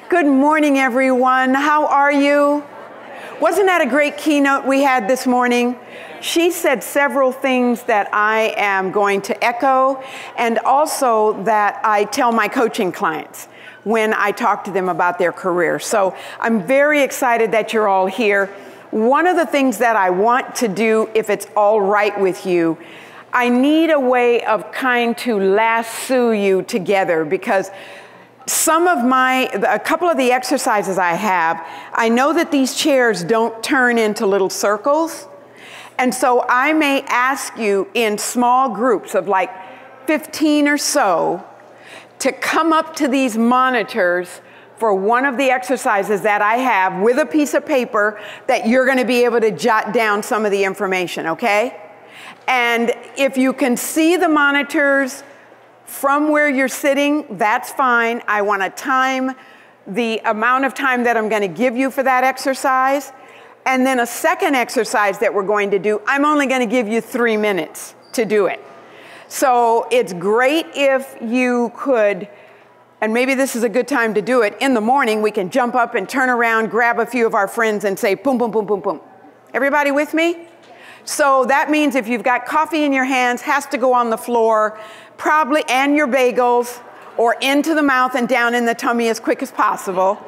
Good morning, everyone. How are you? Wasn't that a great keynote we had this morning? She said several things that I am going to echo, and also that I tell my coaching clients when I talk to them about their career. So I'm very excited that you're all here. One of the things that I want to do, if it's all right with you, I need a way of kind to lasso you together, because a couple of the exercises I have, I know that these chairs don't turn into little circles. And so I may ask you in small groups of like 15 or so to come up to these monitors for one of the exercises that I have with a piece of paper that you're going to be able to jot down some of the information, okay? And if you can see the monitors from where you're sitting, that's fine. I want to time the amount of time that I'm going to give you for that exercise. And then a second exercise that we're going to do, I'm only going to give you 3 minutes to do it. So it's great if you could, and maybe this is a good time to do it, in the morning we can jump up and turn around, grab a few of our friends and say, boom, boom, boom, boom, boom. Everybody with me? So that means if you've got coffee in your hands, has to go on the floor, probably, and your bagels, or into the mouth and down in the tummy as quick as possible.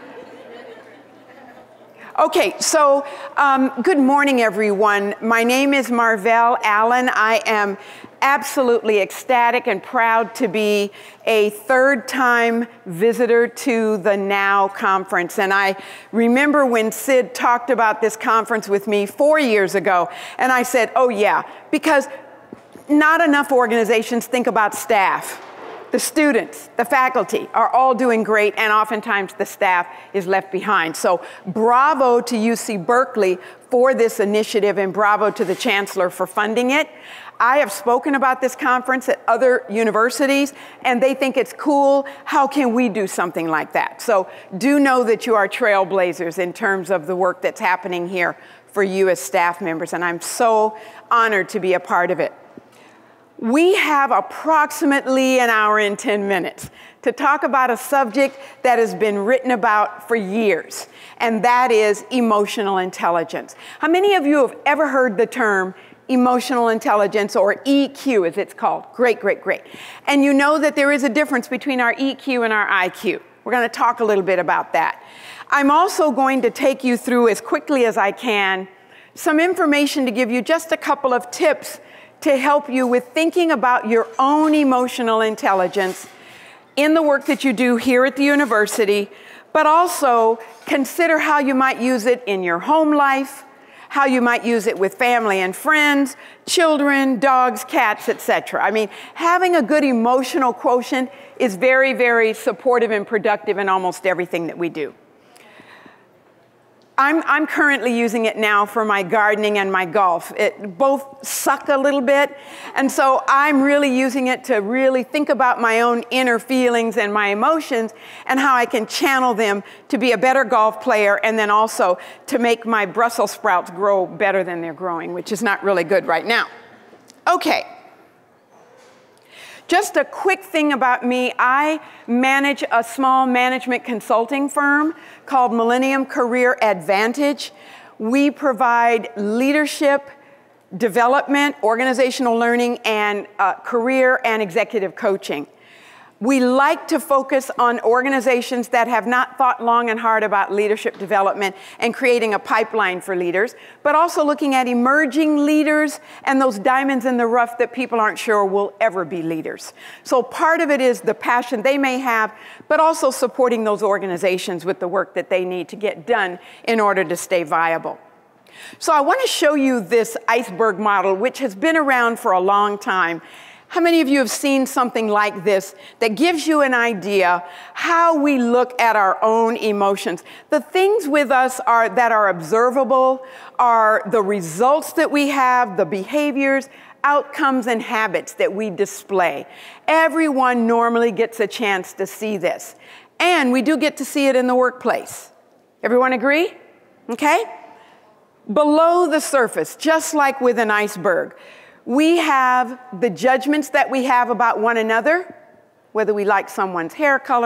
Okay, so good morning, everyone. My name is Marvell Allen. I am absolutely ecstatic and proud to be a third-time visitor to the NOW conference. And I remember when Sid talked about this conference with me 4 years ago, and I said, oh yeah, because not enough organizations think about staff. The students, the faculty are all doing great, and oftentimes the staff is left behind. So bravo to UC Berkeley for this initiative, and bravo to the Chancellor for funding it. I have spoken about this conference at other universities, and they think it's cool. How can we do something like that? So do know that you are trailblazers in terms of the work that's happening here for you as staff members, and I'm so honored to be a part of it. We have approximately an hour and 10 minutes to talk about a subject that has been written about for years, and that is emotional intelligence. How many of you have ever heard the term emotional intelligence, or EQ as it's called? Great, great, great. And you know that there is a difference between our EQ and our IQ. We're going to talk a little bit about that. I'm also going to take you through, as quickly as I can, some information to give you just a couple of tips to help you with thinking about your own emotional intelligence in the work that you do here at the university, but also consider how you might use it in your home life, how you might use it with family and friends, children, dogs, cats, etc. I mean, having a good emotional quotient is very, very supportive and productive in almost everything that we do. I'm currently using it now for my gardening and my golf. It both suck a little bit, and so I'm really using it to really think about my own inner feelings and my emotions and how I can channel them to be a better golf player, and then also to make my Brussels sprouts grow better than they're growing, which is not really good right now. Okay. Just a quick thing about me, I manage a small management consulting firm called Millennium Career Advantage. We provide leadership, development, organizational learning, and career and executive coaching. We like to focus on organizations that have not thought long and hard about leadership development and creating a pipeline for leaders, but also looking at emerging leaders and those diamonds in the rough that people aren't sure will ever be leaders. So part of it is the passion they may have, but also supporting those organizations with the work that they need to get done in order to stay viable. So I want to show you this iceberg model, which has been around for a long time. How many of you have seen something like this that gives you an idea how we look at our own emotions? The things with us that are observable are the results that we have, the behaviors, outcomes, and habits that we display. Everyone normally gets a chance to see this. And we do get to see it in the workplace. Everyone agree? Okay? Below the surface, just like with an iceberg, we have the judgments that we have about one another, whether we like someone's hair color,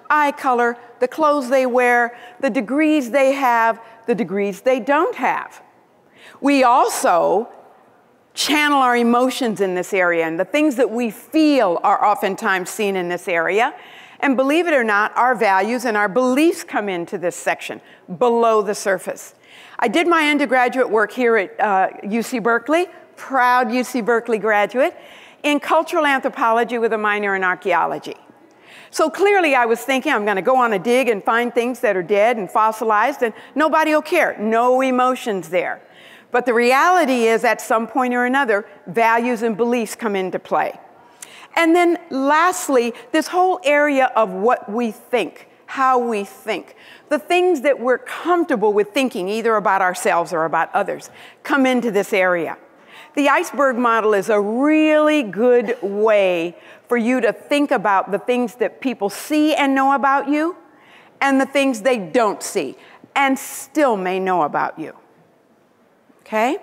eye color, the clothes they wear, the degrees they have, the degrees they don't have. We also channel our emotions in this area, and the things that we feel are oftentimes seen in this area. And believe it or not, our values and our beliefs come into this section below the surface. I did my undergraduate work here at UC Berkeley, proud UC Berkeley graduate, in cultural anthropology with a minor in archaeology. So clearly I was thinking I'm going to go on a dig and find things that are dead and fossilized, and nobody will care. No emotions there. But the reality is, at some point or another, values and beliefs come into play. And then lastly, this whole area of what we think, how we think, the things that we're comfortable with thinking, either about ourselves or about others, come into this area. The iceberg model is a really good way for you to think about the things that people see and know about you, and the things they don't see and still may know about you. Okay?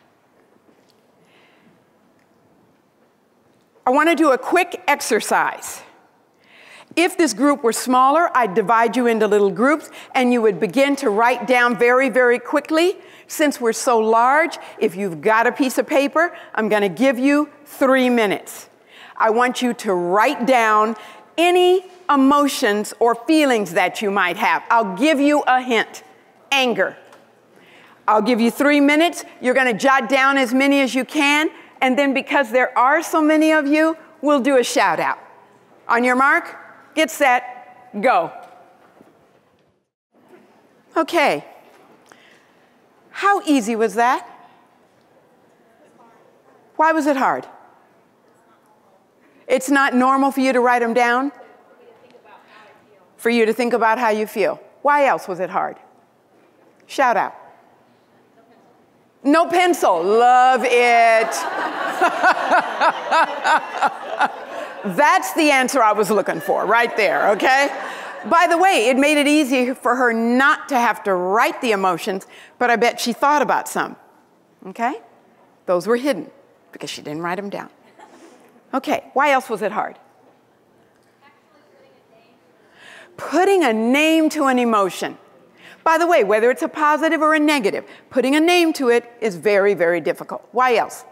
I want to do a quick exercise. If this group were smaller, I'd divide you into little groups, and you would begin to write down very, very quickly. Since we're so large, if you've got a piece of paper, I'm going to give you 3 minutes. I want you to write down any emotions or feelings that you might have. I'll give you a hint. Anger. I'll give you 3 minutes. You're going to jot down as many as you can. And then because there are so many of you, we'll do a shout out. On your mark, get set, go. Okay. How easy was that? Why was it hard? It's not normal for you to write them down? For you to think about how you feel. Why else was it hard? Shout out. No pencil. Love it. That's the answer I was looking for right there, okay? By the way, it made it easy for her not to have to write the emotions, but I bet she thought about some, okay? Those were hidden because she didn't write them down. Okay, why else was it hard? Putting a name to an emotion. By the way, whether it's a positive or a negative, putting a name to it is very, very difficult. Why else?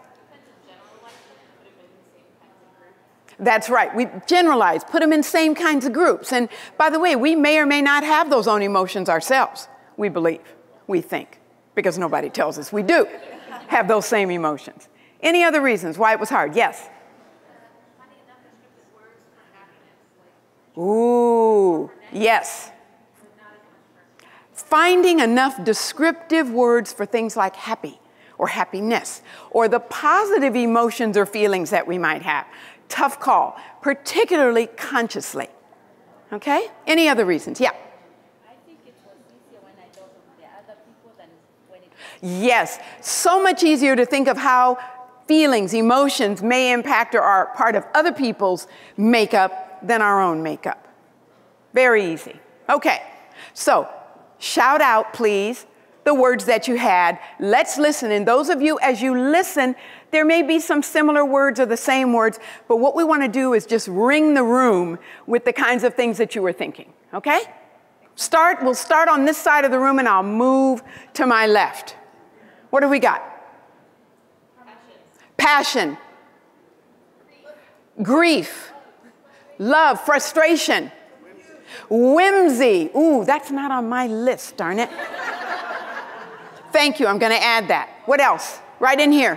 That's right. We generalize, put them in same kinds of groups. And by the way, we may or may not have those own emotions ourselves. We believe, we think, because nobody tells us we do have those same emotions. Any other reasons why it was hard? Yes? Ooh, yes. Finding enough descriptive words for things like happy or happiness or the positive emotions or feelings that we might have. Tough call, particularly consciously. Okay? Any other reasons? Yeah. I think it was easier when I thought of the other people than when it was. Yes, so much easier to think of how feelings, emotions may impact or are part of other people's makeup than our own makeup. Very easy. Okay, so shout out, please, the words that you had. Let's listen. And those of you, as you listen, there may be some similar words or the same words, but what we want to do is just ring the room with the kinds of things that you were thinking, okay? We'll start on this side of the room, and I'll move to my left. What have we got? Passion. Grief. Love. Frustration. Whimsy. Ooh, that's not on my list, darn it. Thank you, I'm going to add that. What else? Right in here.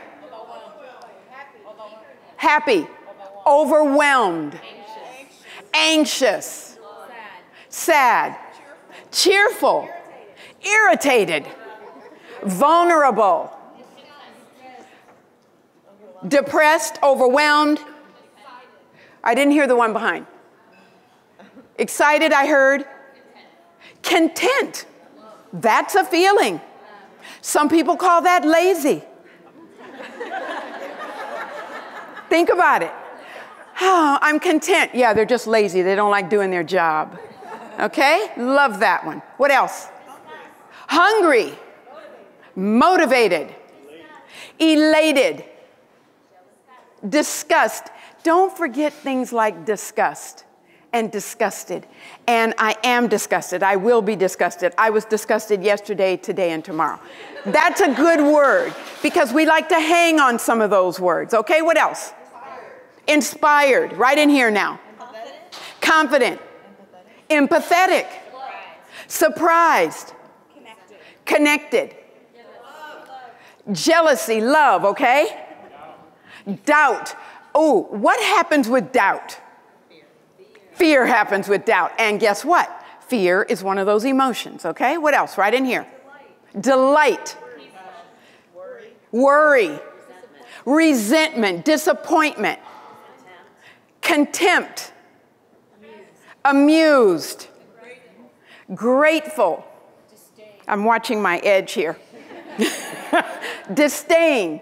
Happy. Overwhelmed. Anxious. Sad. Cheerful. Irritated. Vulnerable. Depressed. Overwhelmed. I didn't hear the one behind. Excited, I heard. Content. That's a feeling. Some people call that lazy. Think about it. Oh, I'm content. Yeah, they're just lazy. They don't like doing their job. Okay? Love that one. What else? Hungry. Motivated. Elated. Disgust. Don't forget things like disgust and disgusted. And I am disgusted. I will be disgusted. I was disgusted yesterday, today, and tomorrow. That's a good word because we like to hang on some of those words. Okay, what else? Inspired. Right in here now. Confident. Empathetic. Surprised. Connected. Jealousy, love, okay? Doubt. Oh, what happens with doubt? Fear happens with doubt. And guess what? Fear is one of those emotions, okay? What else? Right in here. Delight. Worry. Resentment. Disappointment. Contempt. Amused. Grateful. I'm watching my edge here. Disdain.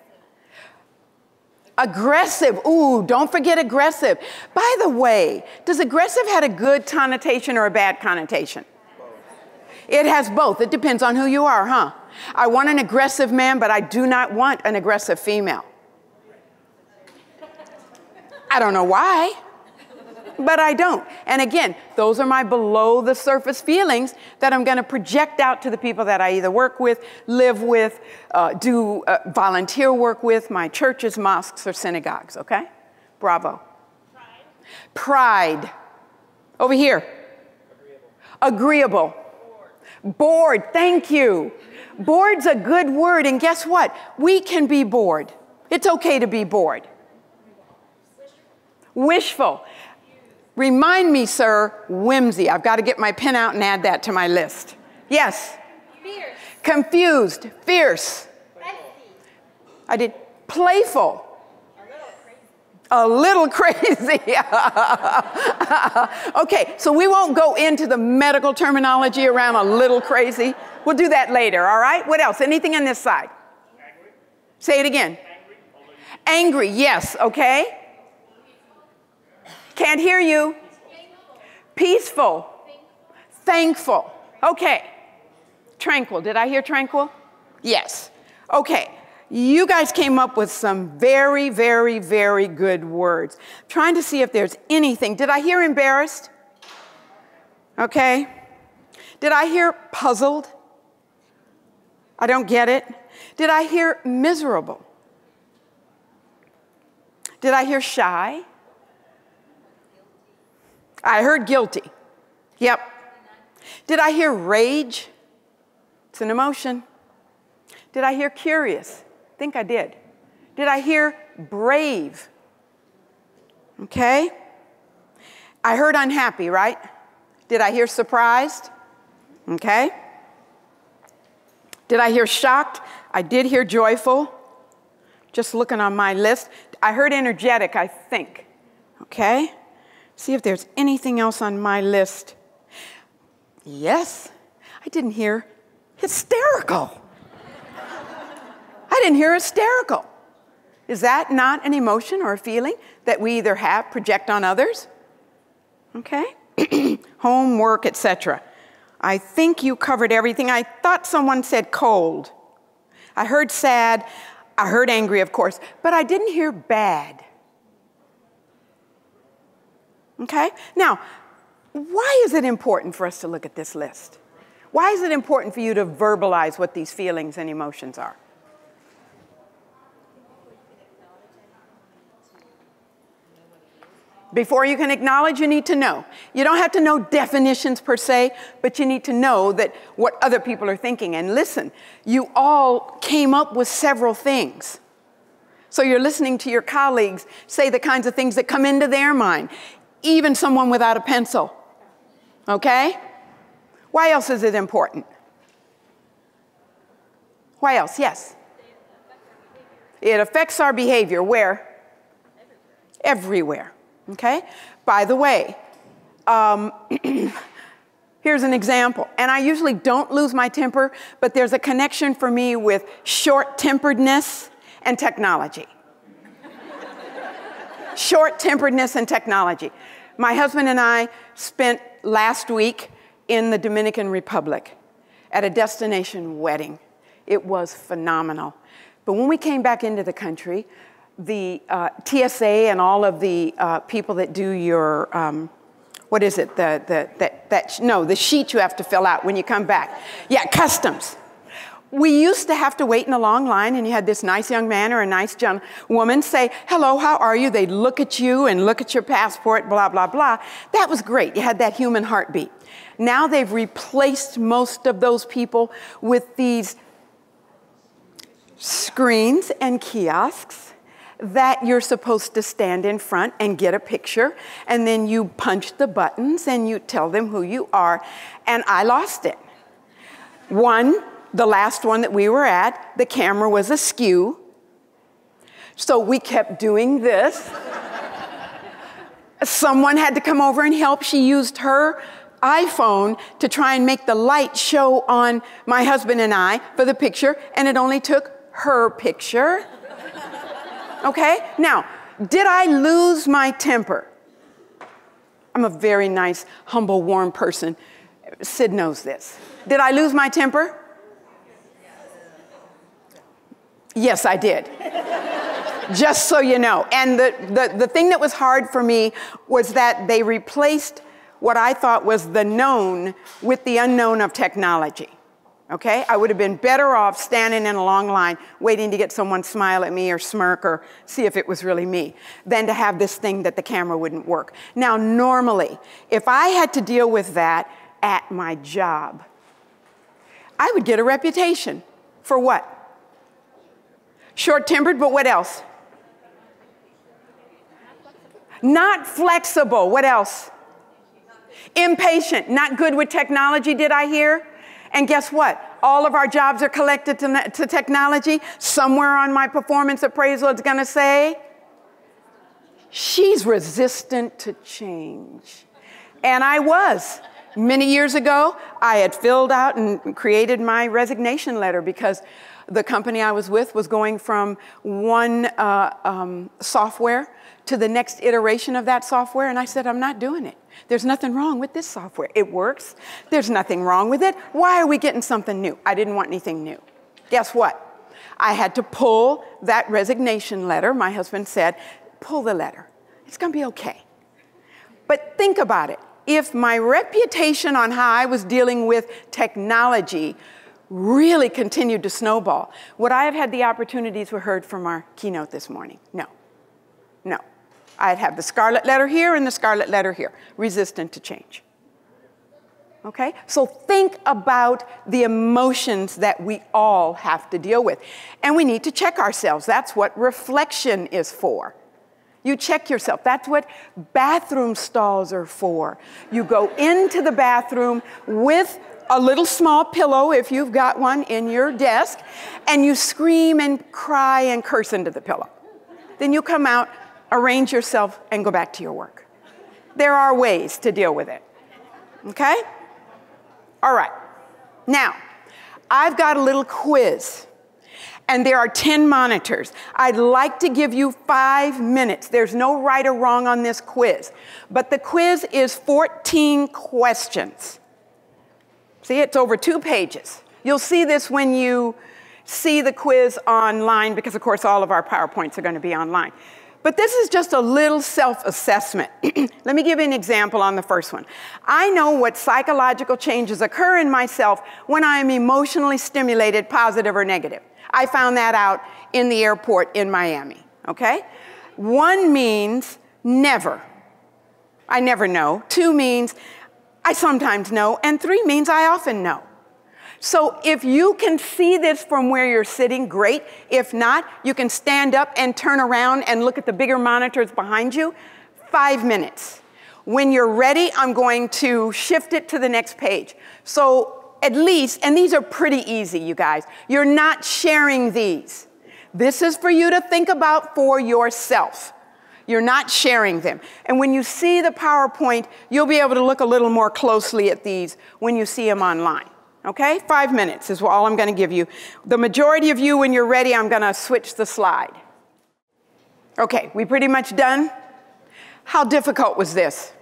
Aggressive. Ooh, don't forget aggressive. By the way, does aggressive have a good connotation or a bad connotation? It has both. It depends on who you are, huh? I want an aggressive man, but I do not want an aggressive female. I don't know why, but I don't. And again, those are my below the surface feelings that I'm going to project out to the people that I either work with, live with, do volunteer work with, my churches, mosques, or synagogues, okay? Bravo. Pride. Over here. Agreeable. Bored. Thank you. Bored's a good word, and guess what? We can be bored. It's okay to be bored. Wishful. Remind me, sir, whimsy. I've got to get my pen out and add that to my list. Yes. Fierce. Confused. Fierce. I did. Playful. A little crazy. Okay, so we won't go into the medical terminology around a little crazy. We'll do that later, all right? What else? Anything on this side? Angry. Say it again. Angry, yes, okay. Can't hear you. Peaceful. Thankful. Okay. Tranquil. Did I hear tranquil? Yes. Okay. You guys came up with some very, very, very good words. Trying to see if there's anything. Did I hear embarrassed? Okay. Did I hear puzzled? I don't get it. Did I hear miserable? Did I hear shy? I heard guilty. Yep. Did I hear rage? It's an emotion. Did I hear curious? I think I did. Did I hear brave? Okay. I heard unhappy, right? Did I hear surprised? Okay. Did I hear shocked? I did hear joyful. Just looking on my list. I heard energetic, I think. Okay. See if there's anything else on my list. Yes, I didn't hear hysterical. I didn't hear hysterical. Is that not an emotion or a feeling that we either have, project on others? Okay. Home, work, etc. I think you covered everything. I thought someone said cold. I heard sad. I heard angry, of course, but I didn't hear bad. Okay? Now, why is it important for us to look at this list? Why is it important for you to verbalize what these feelings and emotions are? Before you can acknowledge, you need to know. You don't have to know definitions per se, but you need to know that what other people are thinking. And listen, you all came up with several things. So you're listening to your colleagues say the kinds of things that come into their mind. Even someone without a pencil. Okay? Why else is it important? Why else? Yes. It affects our behavior. Where? Everywhere. Okay? By the way, here's an example. And I usually don't lose my temper, but there's a connection for me with short-temperedness and technology. Short-temperedness and technology. My husband and I spent last week in the Dominican Republic at a destination wedding. It was phenomenal. But when we came back into the country, the TSA and all of the people that do your what is it? The sheet you have to fill out when you come back. Yeah, customs. We used to have to wait in a long line, and you had this nice young man or a nice young woman say, hello, how are you? They'd look at you and look at your passport, blah, blah, blah. That was great. You had that human heartbeat. Now they've replaced most of those people with these screens and kiosks that you're supposed to stand in front and get a picture, and then you punch the buttons and you tell them who you are. And I lost it. The last one that we were at, the camera was askew. So we kept doing this. Someone had to come over and help. She used her iPhone to try and make the light show on my husband and I for the picture, and it only took her picture. Okay? Now, did I lose my temper? I'm a very nice, humble, warm person. Sid knows this. Did I lose my temper? Yes, I did. Just so you know. And the thing that was hard for me was that they replaced what I thought was the known with the unknown of technology. Okay? I would have been better off standing in a long line waiting to get someone smile at me or smirk or see if it was really me than to have this thing that the camera wouldn't work. Now, normally, if I had to deal with that at my job, I would get a reputation. For what? Short-tempered, but what else? Not flexible. What else? Impatient. Not good with technology, did I hear? And guess what? All of our jobs are collected to technology. Somewhere on my performance appraisal, it's going to say, she's resistant to change. And I was. Many years ago, I had filled out and created my resignation letter because the company I was with was going from one software to the next iteration of that software, and I said, I'm not doing it. There's nothing wrong with this software. It works. There's nothing wrong with it. Why are we getting something new? I didn't want anything new. Guess what? I had to pull that resignation letter. My husband said, pull the letter. It's going to be okay. But think about it. If my reputation on how I was dealing with technology really continued to snowball, would I have had the opportunities we heard from our keynote this morning? No. No. I'd have the scarlet letter here and the scarlet letter here, resistant to change. Okay? So think about the emotions that we all have to deal with. And we need to check ourselves. That's what reflection is for. You check yourself. That's what bathroom stalls are for. You go into the bathroom with a little small pillow, if you've got one in your desk, and you scream and cry and curse into the pillow. Then you come out, arrange yourself, and go back to your work. There are ways to deal with it. Okay? All right. Now, I've got a little quiz. And there are 10 monitors. I'd like to give you 5 minutes. There's no right or wrong on this quiz. But the quiz is 14 questions. See, it's over 2 pages. You'll see this when you see the quiz online, because, of course, all of our PowerPoints are going to be online. But this is just a little self-assessment. Let me give you an example on the first one. I know what psychological changes occur in myself when I am emotionally stimulated, positive or negative. I found that out in the airport in Miami, okay? 1 means never. I never know. 2 means I sometimes know. And 3 means I often know. So if you can see this from where you're sitting, great. If not, you can stand up and turn around and look at the bigger monitors behind you. 5 minutes. When you're ready, I'm going to shift it to the next page. So at least, and these are pretty easy, you guys, you're not sharing these. This is for you to think about for yourself. You're not sharing them. And when you see the PowerPoint, you'll be able to look a little more closely at these when you see them online. Okay? 5 minutes is all I'm going to give you. The majority of you, when you're ready, I'm going to switch the slide. Okay, we pretty much done? How difficult was this?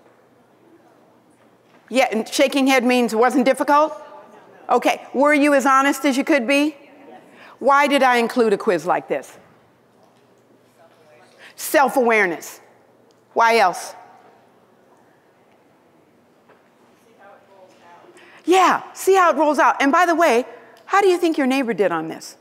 Yeah, and shaking head means it wasn't difficult? Okay, were you as honest as you could be? Why did I include a quiz like this? Self-awareness. Why else? Yeah, see how it rolls out. And by the way, how do you think your neighbor did on this?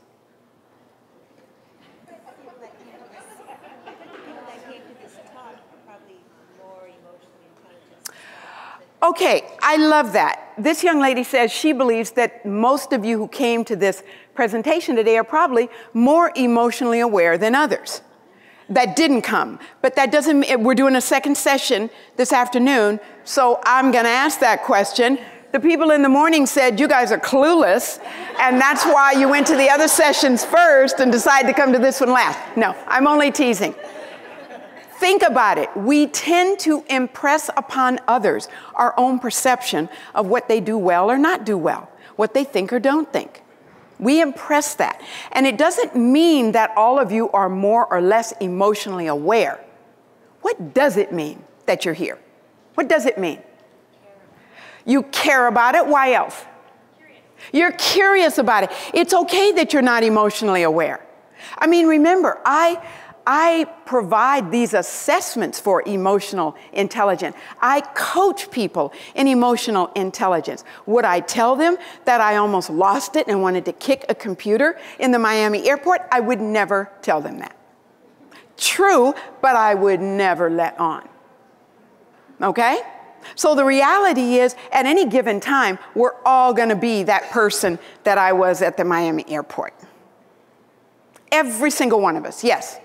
Okay, I love that. This young lady says she believes that most of you who came to this presentation today are probably more emotionally aware than others that didn't come. But that doesn't, we're doing a second session this afternoon, so I'm gonna ask that question. The people in the morning said, you guys are clueless, and that's why you went to the other sessions first and decided to come to this one last. No, I'm only teasing. Think about it. We tend to impress upon others our own perception of what they do well or not do well, what they think or don't think. We impress that. And it doesn't mean that all of you are more or less emotionally aware. What does it mean that you're here? What does it mean? You care about it. Why else? You're curious about it. It's okay that you're not emotionally aware. I mean, remember, I provide these assessments for emotional intelligence. I coach people in emotional intelligence. Would I tell them that I almost lost it and wanted to kick a computer in the Miami airport? I would never tell them that. True, but I would never let on. Okay? So the reality is, at any given time, we're all going to be that person that I was at the Miami airport. Every single one of us, yes.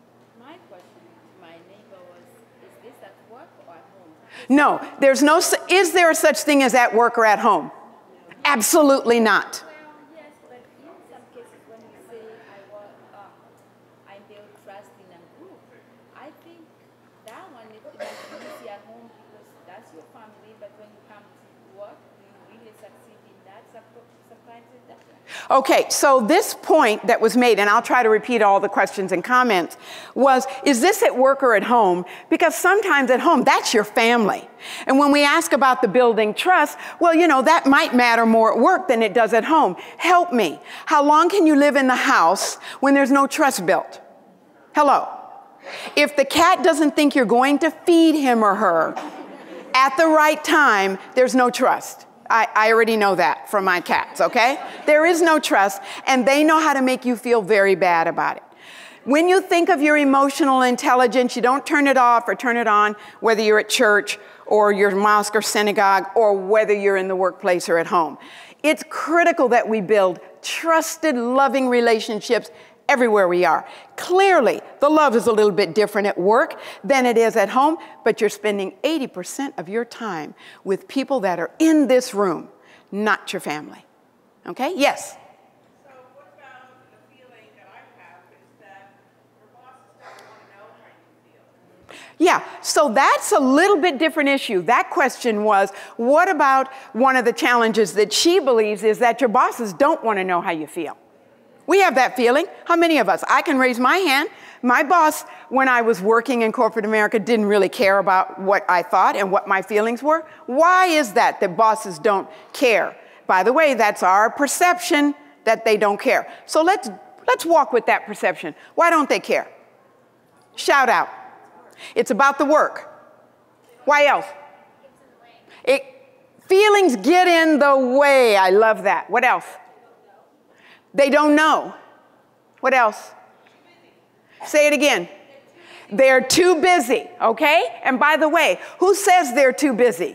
No, there's no, is there a such thing as at work or at home? Absolutely not. Well, yes, but in some cases when you say I build trust in a group, I think that one is easy at home because that's your family, but when you come to work, do you really succeed in that? Sometimes it doesn't. Okay, so this point that was made, and I'll try to repeat all the questions and comments, was, is this at work or at home? Because sometimes at home, that's your family. And when we ask about the building trust, well, you know, that might matter more at work than it does at home. Help me. How long can you live in the house when there's no trust built? Hello. If the cat doesn't think you're going to feed him or her at the right time, there's no trust. I already know that from my cats, okay? There is no trust, and they know how to make you feel very bad about it. When you think of your emotional intelligence, you don't turn it off or turn it on, whether you're at church or your mosque or synagogue, or whether you're in the workplace or at home. It's critical that we build trusted, loving relationships everywhere we are. Clearly, the love is a little bit different at work than it is at home, but you're spending 80% of your time with people that are in this room, not your family. Okay? Yes? So what about the feeling that I have is that your bosses don't want to know how you feel? Yeah, so that's a little bit different issue. That question was, what about one of the challenges that she believes is that your bosses don't want to know how you feel? We have that feeling. How many of us? I can raise my hand. My boss, when I was working in corporate America, didn't really care about what I thought and what my feelings were. Why is that bosses don't care? By the way, that's our perception that they don't care. So let's walk with that perception. Why don't they care? Shout out. It's about the work. Why else? Feelings get in the way. I love that. What else? They don't know. What else? Say it again. They're too busy, okay? And by the way, who says they're too busy?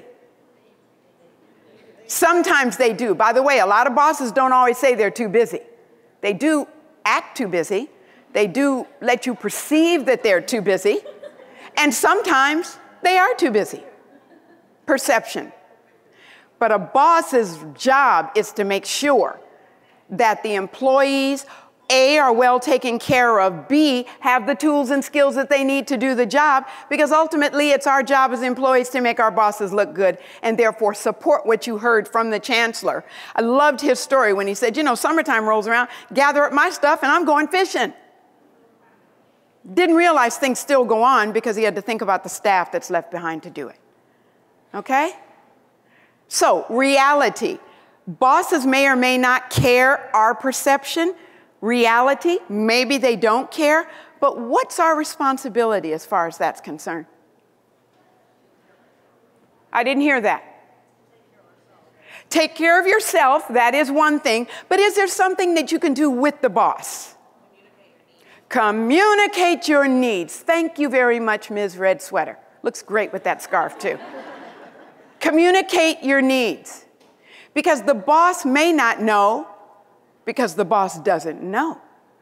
Sometimes they do. By the way, a lot of bosses don't always say they're too busy. They do act too busy. They do let you perceive that they're too busy. And sometimes they are too busy. Perception. But a boss's job is to make sure that the employees, A, are well taken care of, B, have the tools and skills that they need to do the job, because ultimately it's our job as employees to make our bosses look good and therefore support what you heard from the chancellor. I loved his story when he said, you know, summertime rolls around, gather up my stuff and I'm going fishing. Didn't realize things still go on because he had to think about the staff that's left behind to do it. Okay? So, reality. Bosses may or may not care our perception. Reality, maybe they don't care. But what's our responsibility as far as that's concerned? I didn't hear that. Take care of yourself, that is one thing, but is there something that you can do with the boss? Communicate your needs. Thank you very much, Ms. Red Sweater. Looks great with that scarf, too. Communicate your needs. Because the boss may not know, because the boss doesn't know.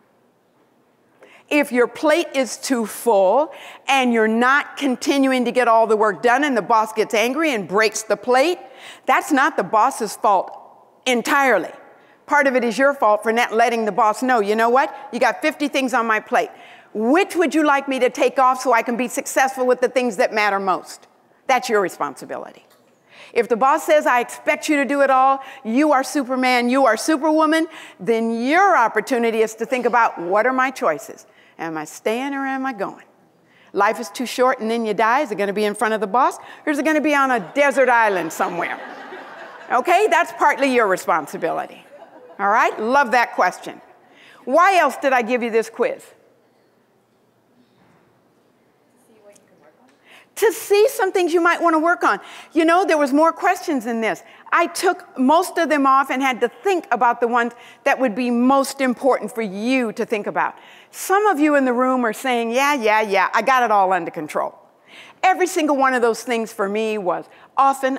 If your plate is too full and you're not continuing to get all the work done and the boss gets angry and breaks the plate, that's not the boss's fault entirely. Part of it is your fault for not letting the boss know, you know what? You got 50 things on my plate. Which would you like me to take off so I can be successful with the things that matter most? That's your responsibility. If the boss says, I expect you to do it all, you are Superman, you are Superwoman, then your opportunity is to think about, what are my choices? Am I staying or am I going? Life is too short and then you die. Is it going to be in front of the boss? Or is it going to be on a desert island somewhere? Okay, that's partly your responsibility. All right, love that question. Why else did I give you this quiz? To see some things you might want to work on. You know, there was more questions in this. I took most of them off and had to think about the ones that would be most important for you to think about. Some of you in the room are saying, yeah, I got it all under control. Every single one of those things for me was often.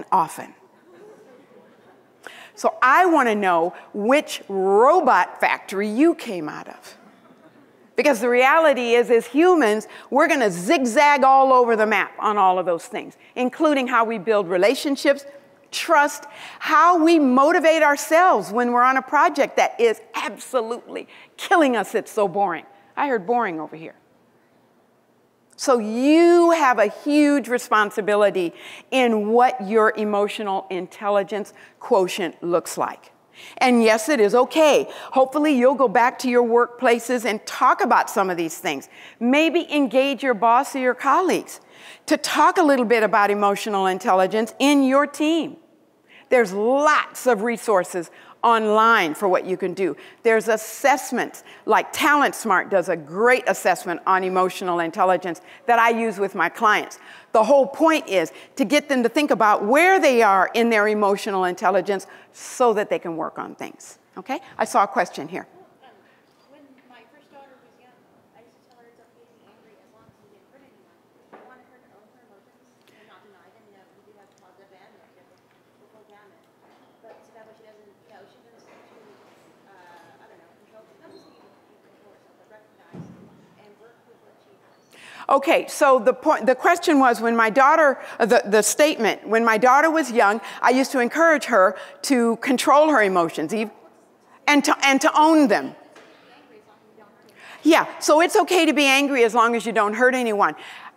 So I want to know which robot factory you came out of. Because the reality is, as humans, we're going to zigzag all over the map on all of those things, including how we build relationships, trust, how we motivate ourselves when we're on a project that is absolutely killing us. It's so boring. I heard boring over here. So you have a huge responsibility in what your emotional intelligence quotient looks like. And yes, it is okay. Hopefully you'll go back to your workplaces and talk about some of these things. Maybe engage your boss or your colleagues to talk a little bit about emotional intelligence in your team. There's lots of resources online for what you can do. There's assessments, like Talent Smart does a great assessment on emotional intelligence that I use with my clients. The whole point is to get them to think about where they are in their emotional intelligence so that they can work on things. Okay? I saw a question here. When my first daughter was young, I used to tell her it's okay to be angry as long as you didn't hurt anyone. I wanted her to own her emotions and not deny them. You know, we do have positive and negative. We'll go down it. But so that way she doesn't, you know, she doesn't I don't know, control, not just even control herself, but recognize and work with what she has. Okay, so the question was, when my daughter, the statement, when my daughter was young, I used to encourage her to control her emotions and to own them. Yeah, so it's okay to be angry as long as you don't hurt anyone.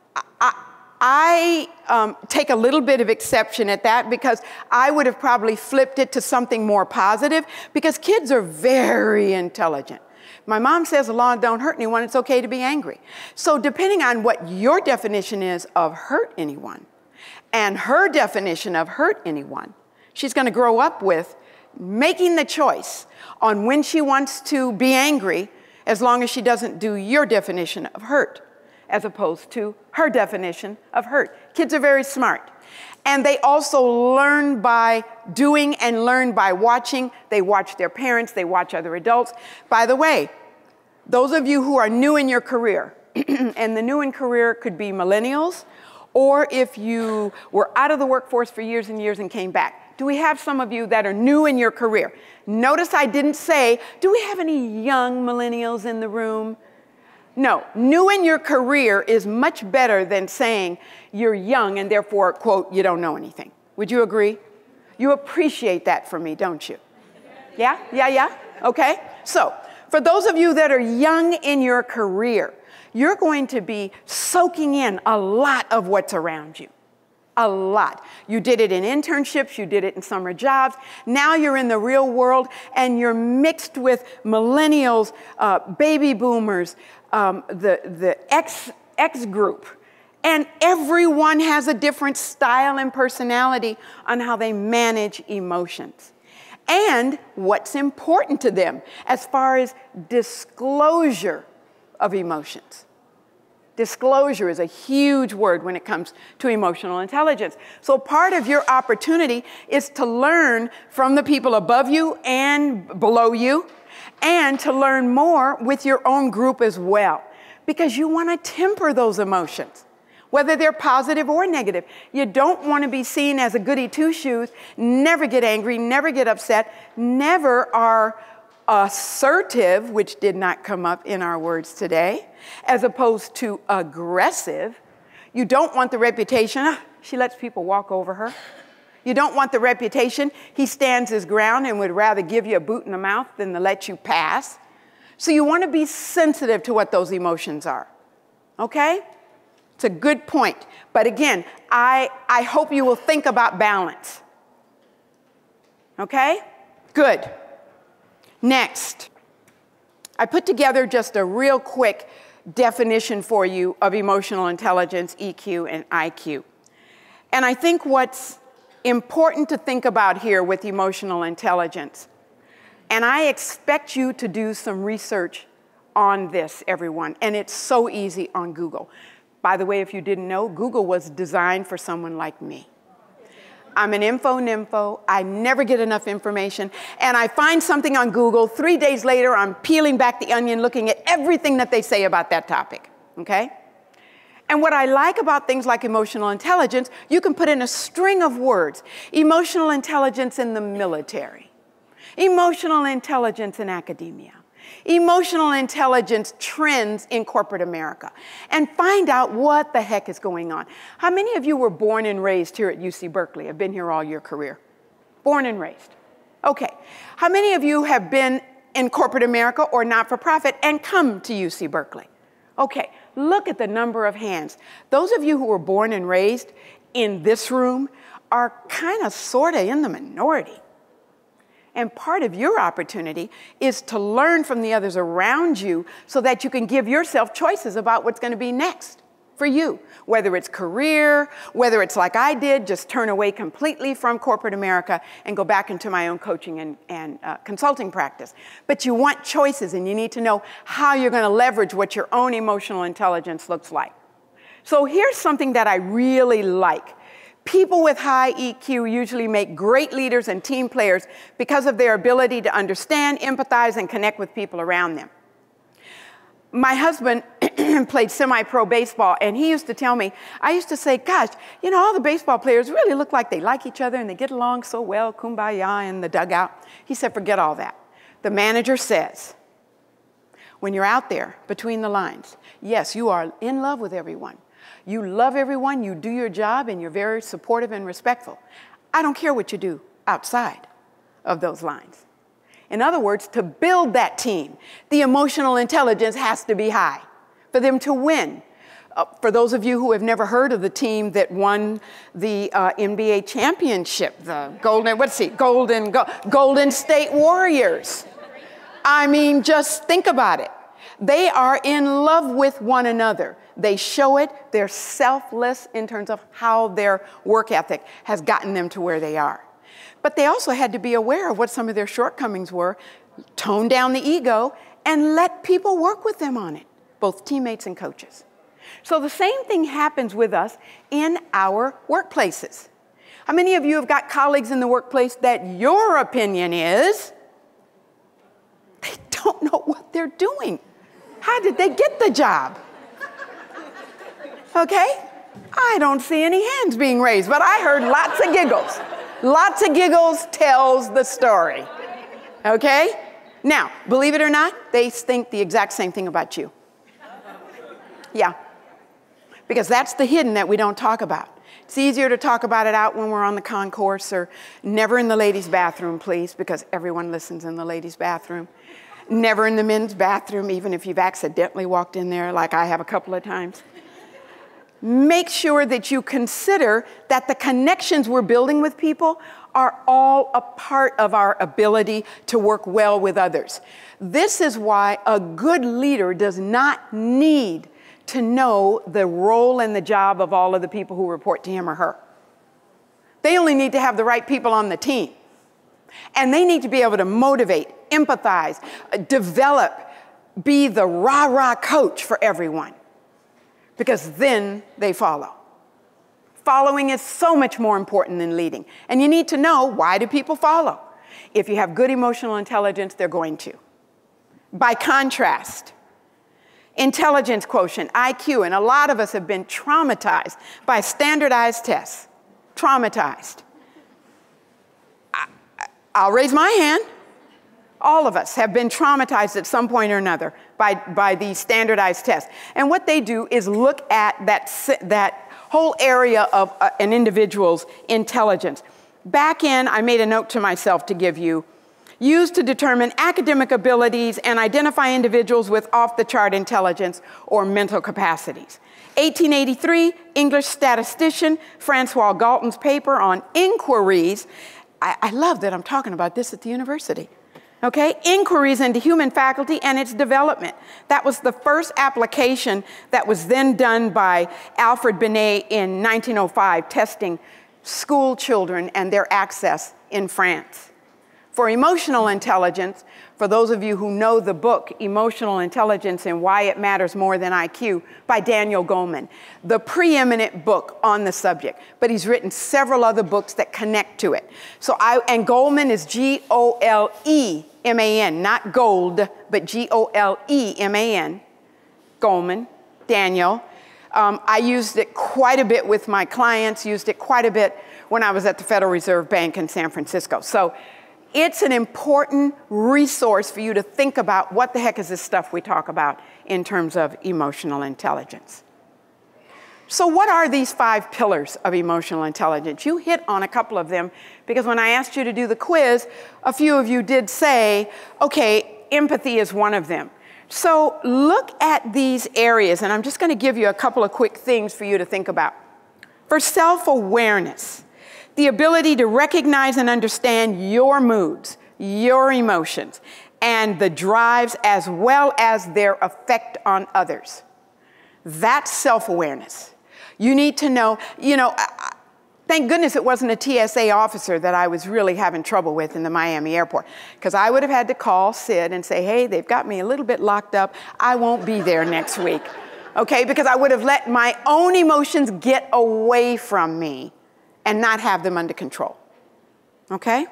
I take a little bit of exception at that, because I would have probably flipped it to something more positive, because kids are very intelligent. My mom says, as long as don't hurt anyone, it's okay to be angry. So depending on what your definition is of hurt anyone and her definition of hurt anyone, she's going to grow up with making the choice on when she wants to be angry, as long as she doesn't do your definition of hurt, as opposed to her definition of hurt. Kids are very smart. And they also learn by doing and learn by watching. They watch their parents, they watch other adults. By the way, those of you who are new in your career, and the new in career could be millennials, or if you were out of the workforce for years and years and came back. Do we have some of you that are new in your career? Notice I didn't say, do we have any young millennials in the room? No, new in your career is much better than saying you're young and therefore, quote, you don't know anything. Would you agree? You appreciate that from me, don't you? Yeah? Okay. So for those of you that are young in your career, you're going to be soaking in a lot of what's around you. A lot. You did it in internships, you did it in summer jobs. Now you're in the real world and you're mixed with millennials, baby boomers, the X group. And everyone has a different style and personality on how they manage emotions. And what's important to them as far as disclosure of emotions. Disclosure is a huge word when it comes to emotional intelligence. So part of your opportunity is to learn from the people above you and below you, and to learn more with your own group as well, because you want to temper those emotions, whether they're positive or negative. You don't want to be seen as a goody two-shoes, never get angry, never get upset, never are assertive, which did not come up in our words today, as opposed to aggressive. You don't want the reputation, she lets people walk over her. You don't want the reputation, he stands his ground and would rather give you a boot in the mouth than to let you pass. So you want to be sensitive to what those emotions are, okay? It's a good point. But again, I hope you will think about balance. Okay? Good. Next, I put together just a real quick definition for you of emotional intelligence, EQ, and IQ. And I think what's important to think about here with emotional intelligence, and I expect you to do some research on this, everyone, and it's so easy on Google. By the way, if you didn't know, Google was designed for someone like me. I'm an info-nympho. I never get enough information. And I find something on Google. 3 days later, I'm peeling back the onion, looking at everything that they say about that topic, okay? And what I like about things like emotional intelligence, you can put in a string of words. Emotional intelligence in the military. Emotional intelligence in academia. Emotional intelligence trends in corporate America, and find out what the heck is going on. How many of you were born and raised here at UC Berkeley, have been here all your career? Born and raised. Okay. How many of you have been in corporate America or not-for-profit and come to UC Berkeley? Okay. Look at the number of hands. Those of you who were born and raised in this room are kind of sort of in the minority. And part of your opportunity is to learn from the others around you so that you can give yourself choices about what's going to be next for you, whether it's career, whether it's like I did, just turn away completely from corporate America and go back into my own coaching and consulting practice. But you want choices, and you need to know how you're going to leverage what your own emotional intelligence looks like. So here's something that I really like. People with high EQ usually make great leaders and team players because of their ability to understand, empathize, and connect with people around them. My husband played semi-pro baseball, and he used to tell me, I used to say, gosh, you know, all the baseball players really look like they like each other and they get along so well, kumbaya in the dugout. He said, forget all that. The manager says, when you're out there between the lines, yes, you are in love with everyone. You love everyone, you do your job, and you're very supportive and respectful. I don't care what you do outside of those lines. In other words, to build that team, the emotional intelligence has to be high for them to win. For those of you who have never heard of the team that won the NBA championship, the Golden State Warriors. I mean, just think about it. They are in love with one another. They show it. They're selfless in terms of how their work ethic has gotten them to where they are. But they also had to be aware of what some of their shortcomings were, tone down the ego, and let people work with them on it, both teammates and coaches. So the same thing happens with us in our workplaces. How many of you have got colleagues in the workplace that your opinion is they don't know what they're doing? How did they get the job? Okay? I don't see any hands being raised, but I heard lots of giggles. Lots of giggles tells the story. Okay? Now, believe it or not, they think the exact same thing about you. Yeah. Because that's the hidden that we don't talk about. It's easier to talk about it out when we're on the concourse, or never in the ladies' bathroom, please, because everyone listens in the ladies' bathroom. Never in the men's bathroom, even if you've accidentally walked in there like I have a couple of times. Make sure that you consider that the connections we're building with people are all a part of our ability to work well with others. This is why a good leader does not need to know the role and the job of all of the people who report to him or her. They only need to have the right people on the team. And they need to be able to motivate, empathize, develop, be the rah-rah coach for everyone. because then they follow. Following is so much more important than leading. And you need to know, why do people follow? If you have good emotional intelligence, they're going to. By contrast, intelligence quotient, IQ, and a lot of us have been traumatized by standardized tests. Traumatized. I'll raise my hand. All of us have been traumatized at some point or another by these standardized tests. And what they do is look at that whole area of an individual's intelligence. Back in, I made a note to myself to give you, used to determine academic abilities and identify individuals with off-the-chart intelligence or mental capacities. 1883, English statistician Francois Galton's paper on inquiries. I love that I'm talking about this at the university. Okay, inquiries into human faculty and its development. That was the first application that was then done by Alfred Binet in 1905, testing school children and their access in France. For emotional intelligence, for those of you who know the book, Emotional Intelligence and Why It Matters More Than IQ, by Daniel Goleman, the preeminent book on the subject, but he's written several other books that connect to it. And Goleman is G-O-L-E-M-A-N, not gold, but G-O-L-E-M-A-N, Goleman, Daniel. I used it quite a bit with my clients, used it quite a bit when I was at the Federal Reserve Bank in San Francisco. So it's an important resource for you to think about what the heck is this stuff we talk about in terms of emotional intelligence. So what are these 5 pillars of emotional intelligence? You hit on a couple of them because when I asked you to do the quiz, a few of you did say, okay, empathy is one of them. So look at these areas, and I'm just going to give you a couple of quick things for you to think about. For self-awareness, the ability to recognize and understand your moods, your emotions, and the drives as well as their effect on others. That's self-awareness. You need to know, thank goodness it wasn't a TSA officer that I was really having trouble with in the Miami airport, because I would have had to call Sid and say, hey, they've got me a little bit locked up. I won't be there next week, okay? Because I would have let my own emotions get away from me and not have them under control, okay?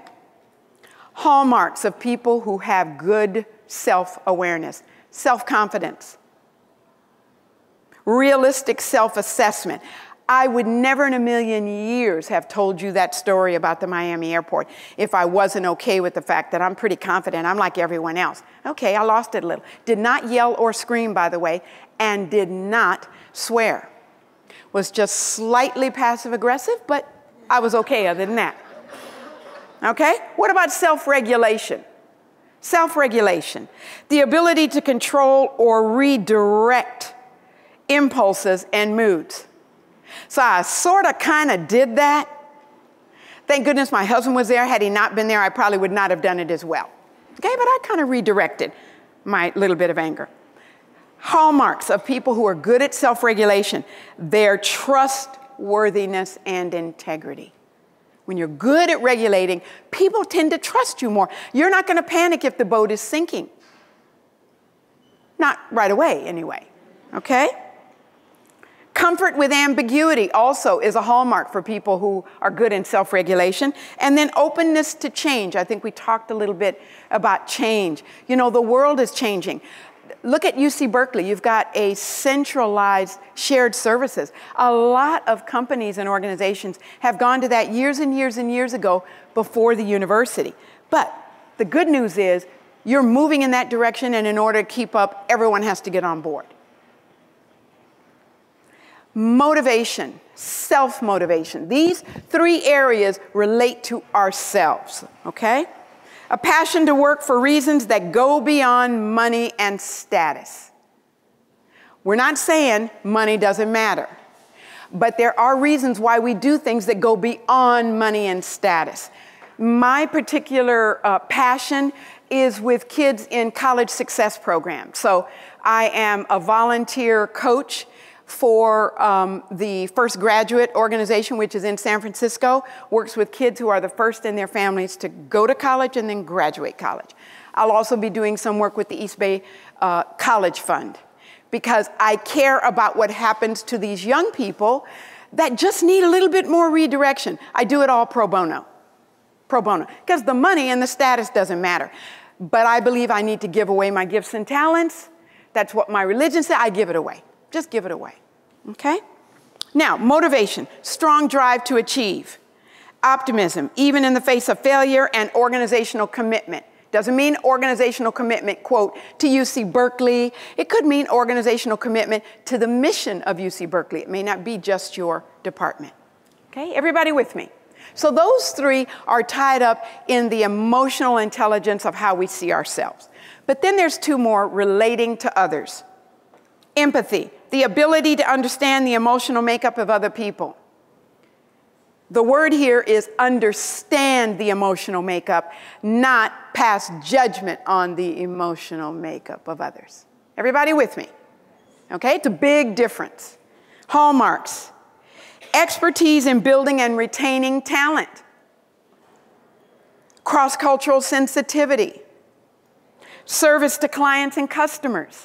Hallmarks of people who have good self-awareness: self-confidence, realistic self-assessment. I would never in a million years have told you that story about the Miami airport if I wasn't okay with the fact that I'm pretty confident. I'm like everyone else. Okay, I lost it a little. Did not yell or scream, by the way, and did not swear. Was just slightly passive-aggressive, but I was okay other than that. Okay? What about self-regulation? Self-regulation, the ability to control or redirect impulses and moods. So I sort of kind of did that. Thank goodness my husband was there. Had he not been there, I probably would not have done it as well. Okay, but I kind of redirected my little bit of anger. Hallmarks of people who are good at self-regulation: their trustworthiness and integrity. When you're good at regulating, people tend to trust you more. You're not going to panic if the boat is sinking. Not right away, anyway. Okay? Comfort with ambiguity also is a hallmark for people who are good in self-regulation. And then openness to change. I think we talked a little bit about change. You know, the world is changing. Look at UC Berkeley. You've got a centralized shared services. A lot of companies and organizations have gone to that years and years and years ago before the university. But the good news is you're moving in that direction, and in order to keep up, everyone has to get on board. Motivation, self-motivation. These 3 areas relate to ourselves, okay? A passion to work for reasons that go beyond money and status. We're not saying money doesn't matter, but there are reasons why we do things that go beyond money and status. My particular passion is with kids in college success programs. So I am a volunteer coach for the First Graduate organization, which is in San Francisco, works with kids who are the first in their families to go to college and then graduate college. I'll also be doing some work with the East Bay College Fund. because I care about what happens to these young people that just need a little bit more redirection. I do it all pro bono, because the money and the status doesn't matter. But I believe I need to give away my gifts and talents. That's what my religion says. I give it away. Just give it away, okay? Now, motivation, strong drive to achieve. Optimism, even in the face of failure, and organizational commitment. Doesn't mean organizational commitment, quote, to UC Berkeley. It could mean organizational commitment to the mission of UC Berkeley. It may not be just your department. Okay, everybody with me? So those three are tied up in the emotional intelligence of how we see ourselves. But then there's two more: relating to others. Empathy, the ability to understand the emotional makeup of other people. The word here is understand the emotional makeup, not pass judgment on the emotional makeup of others. Everybody with me? Okay, it's a big difference. Hallmarks: expertise in building and retaining talent, cross-cultural sensitivity, service to clients and customers.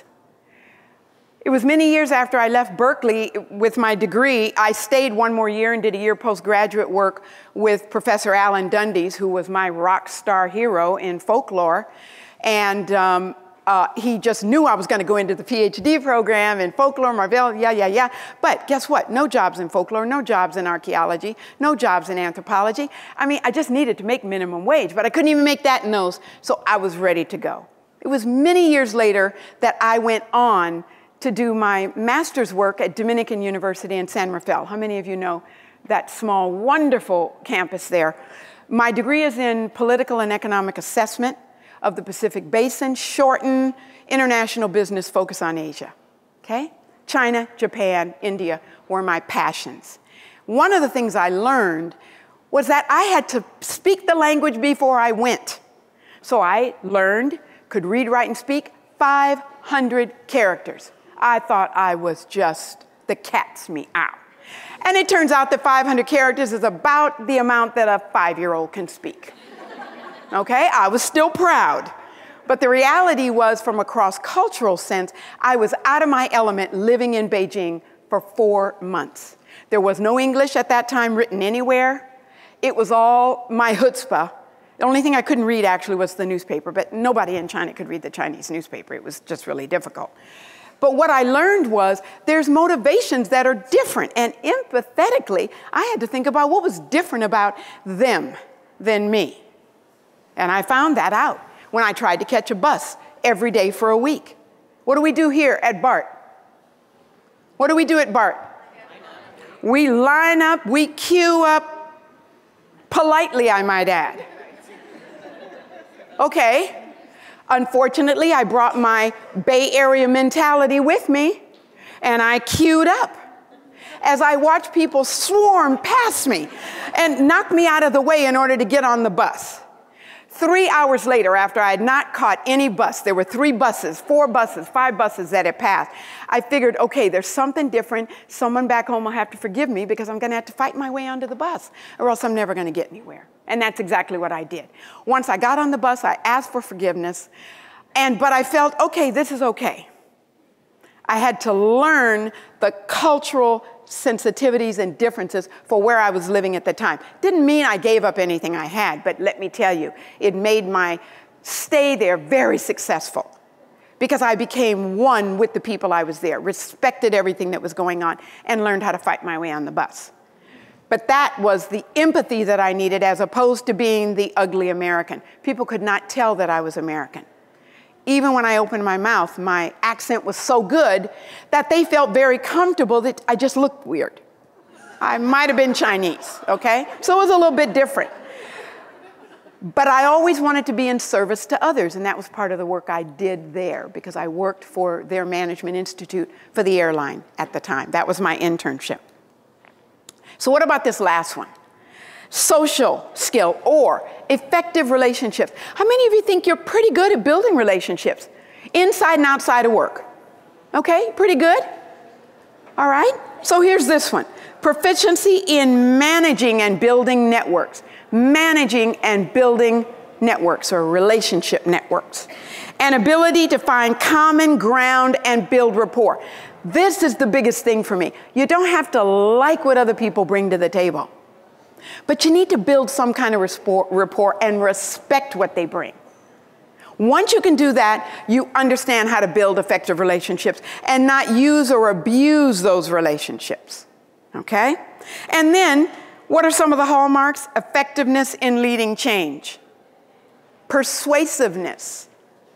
It was many years after I left Berkeley with my degree. I stayed one more year and did a year postgraduate work with Professor Alan Dundes, who was my rock star hero in folklore. And he just knew I was going to go into the PhD program in folklore, Marvell, yeah. But guess what? No jobs in folklore, no jobs in archaeology, no jobs in anthropology. I mean, I just needed to make minimum wage, but I couldn't even make that in those, so I was ready to go. It was many years later that I went on to do my master's work at Dominican University in San Rafael. How many of you know that small, wonderful campus there? My degree is in political and economic assessment of the Pacific Basin, shorten international business, focus on Asia, okay? China, Japan, India were my passions. One of the things I learned was that I had to speak the language before I went. So I learned, could read, write, and speak 500 characters. I thought I was just the cat's meow. And it turns out that 500 characters is about the amount that a 5-year-old can speak. Okay, I was still proud. But the reality was, from a cross-cultural sense, I was out of my element living in Beijing for 4 months. There was no English at that time written anywhere. It was all my chutzpah. The only thing I couldn't read actually was the newspaper, but nobody in China could read the Chinese newspaper. It was just really difficult. But what I learned was there's motivations that are different, and empathetically, I had to think about what was different about them than me. And I found that out when I tried to catch a bus every day for a week. What do we do here at BART? What do we do at BART? We line up, we queue up, politely, I might add. Okay. Unfortunately, I brought my Bay Area mentality with me, and I queued up as I watched people swarm past me and knock me out of the way in order to get on the bus. 3 hours later, after I had not caught any bus, there were 3 buses, 4 buses, 5 buses that had passed, I figured, okay, there's something different. Someone back home will have to forgive me because I'm going to have to fight my way onto the bus, or else I'm never going to get anywhere. And that's exactly what I did. Once I got on the bus, I asked for forgiveness, but I felt, okay, this is okay. I had to learn the cultural sensitivities and differences for where I was living at the time. Didn't mean I gave up anything I had, but let me tell you, it made my stay there very successful because I became one with the people I was there, respected everything that was going on, and learned how to fight my way on the bus. But that was the empathy that I needed as opposed to being the ugly American. People could not tell that I was American. Even when I opened my mouth, my accent was so good that they felt very comfortable that I just looked weird. I might have been Chinese, okay? So it was a little bit different. But I always wanted to be in service to others, and that was part of the work I did there because I worked for their management institute for the airline at the time. That was my internship. So what about this last one? Social skill or effective relationships. How many of you think you're pretty good at building relationships inside and outside of work? Okay, pretty good? All right, so here's this one. Proficiency in managing and building networks. Managing and building networks or relationship networks. An ability to find common ground and build rapport. This is the biggest thing for me. You don't have to like what other people bring to the table, but you need to build some kind of rapport and respect what they bring. Once you can do that, you understand how to build effective relationships and not use or abuse those relationships, okay? And then, what are some of the hallmarks? Effectiveness in leading change, persuasiveness,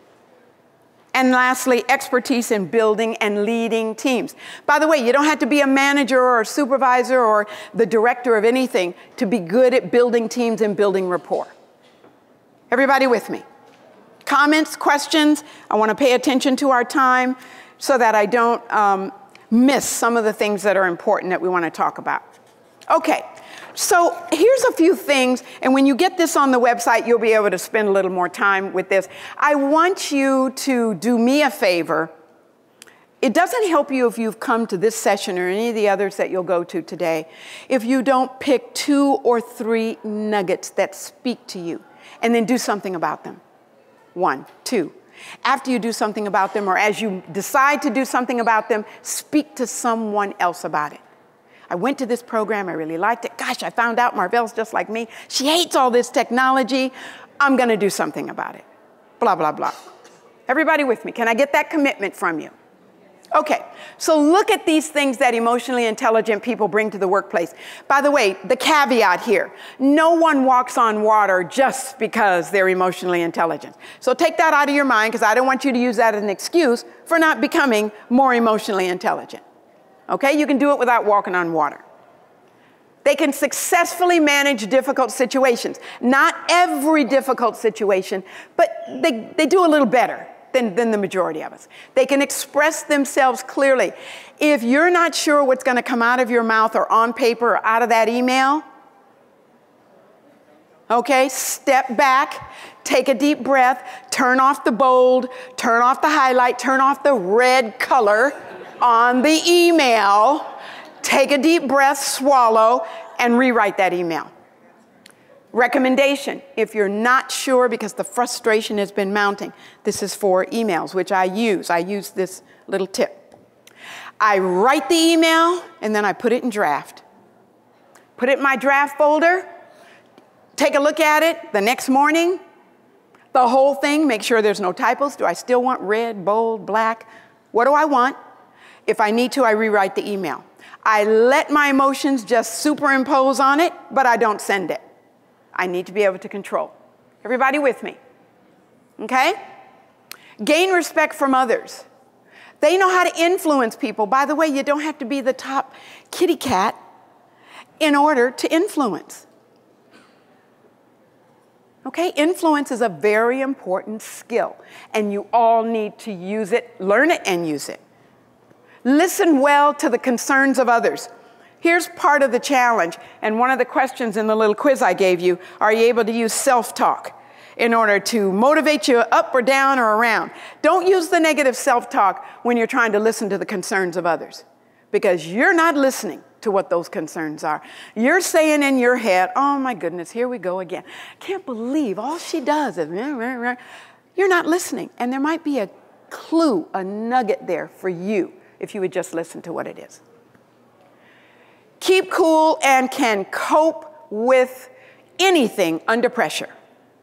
and lastly, expertise in building and leading teams. By the way, you don't have to be a manager or a supervisor or the director of anything to be good at building teams and building rapport. Everybody with me? Comments, questions? I want to pay attention to our time so that I don't miss some of the things that are important that we want to talk about. Okay, so here's a few things, and when you get this on the website, you'll be able to spend a little more time with this. I want you to do me a favor. It doesn't help you if you've come to this session or any of the others that you'll go to today if you don't pick 2 or 3 nuggets that speak to you and then do something about them. 1, 2. After you do something about them, or as you decide to do something about them, speak to someone else about it. I went to this program, I really liked it. Gosh, I found out Marvell's just like me. She hates all this technology. I'm gonna do something about it. Blah, blah, blah. Everybody with me? Can I get that commitment from you? Okay, so look at these things that emotionally intelligent people bring to the workplace. By the way, the caveat here, no one walks on water just because they're emotionally intelligent. So take that out of your mind, because I don't want you to use that as an excuse for not becoming more emotionally intelligent. Okay, you can do it without walking on water. They can successfully manage difficult situations. Not every difficult situation, but they do a little better than the majority of us. They can express themselves clearly. If you're not sure what's going to come out of your mouth or on paper or out of that email, okay, step back, take a deep breath, turn off the bold, turn off the highlight, turn off the red color on the email, take a deep breath, swallow, and rewrite that email. Recommendation, if you're not sure because the frustration has been mounting, this is for emails, which I use this little tip. I write the email and then I put it in draft. Put it in my draft folder, take a look at it the next morning, the whole thing, make sure there's no typos. Do I still want red, bold, black? What do I want? If I need to, I rewrite the email. I let my emotions just superimpose on it, but I don't send it. I need to be able to control. Everybody with me? Okay? Gain respect from others. They know how to influence people. By the way, you don't have to be the top kitty cat in order to influence. Okay? Influence is a very important skill, and you all need to use it, learn it, and use it. Listen well to the concerns of others. Here's part of the challenge, and one of the questions in the little quiz I gave you, are you able to use self-talk in order to motivate you up or down or around? Don't use the negative self-talk when you're trying to listen to the concerns of others, because you're not listening to what those concerns are. You're saying in your head, oh my goodness, here we go again. Can't believe all she does is, you're not listening, and there might be a clue, a nugget there for you if you would just listen to what it is. Keep cool and can cope with anything under pressure.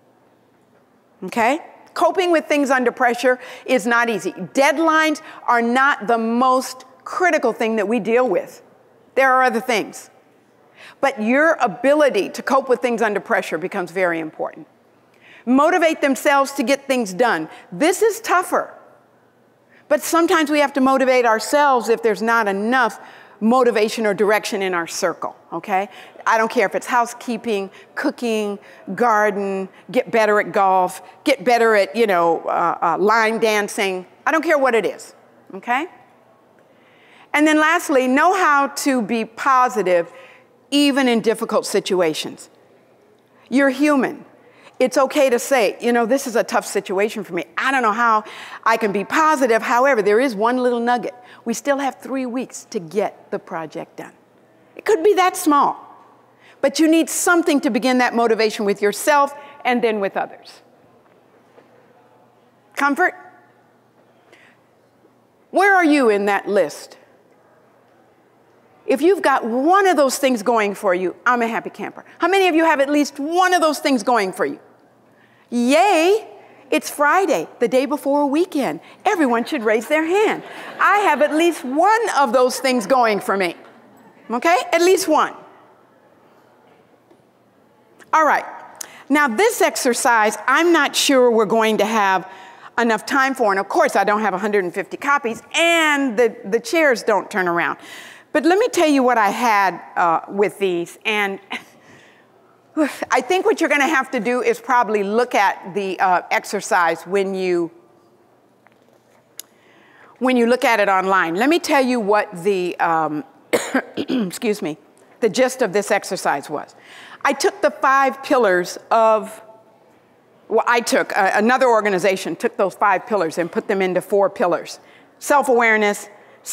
Okay? Coping with things under pressure is not easy. Deadlines are not the most critical thing that we deal with. There are other things. But your ability to cope with things under pressure becomes very important. Motivate themselves to get things done. This is tougher. But sometimes we have to motivate ourselves if there's not enough motivation or direction in our circle, okay? I don't care if it's housekeeping, cooking, garden, get better at golf, get better at, line dancing. I don't care what it is, okay? And then lastly, know how to be positive even in difficult situations. You're human. It's okay to say, this is a tough situation for me. I don't know how I can be positive. However, there is one little nugget. We still have 3 weeks to get the project done. It could be that small, but you need something to begin that motivation with yourself and then with others. Comfort? Where are you in that list? If you've got one of those things going for you, I'm a happy camper. How many of you have at least one of those things going for you? Yay! It's Friday, the day before a weekend. Everyone should raise their hand. I have at least one of those things going for me. Okay? At least one. All right. Now, this exercise, I'm not sure we're going to have enough time for. And of course, I don't have 150 copies, and the chairs don't turn around. But let me tell you what I had with these. And I think what you're going to have to do is probably look at the exercise when you look at it online. Let me tell you what the, excuse me, the gist of this exercise was. I took the 5 pillars of, well, another organization took those 5 pillars and put them into 4 pillars. Self-awareness,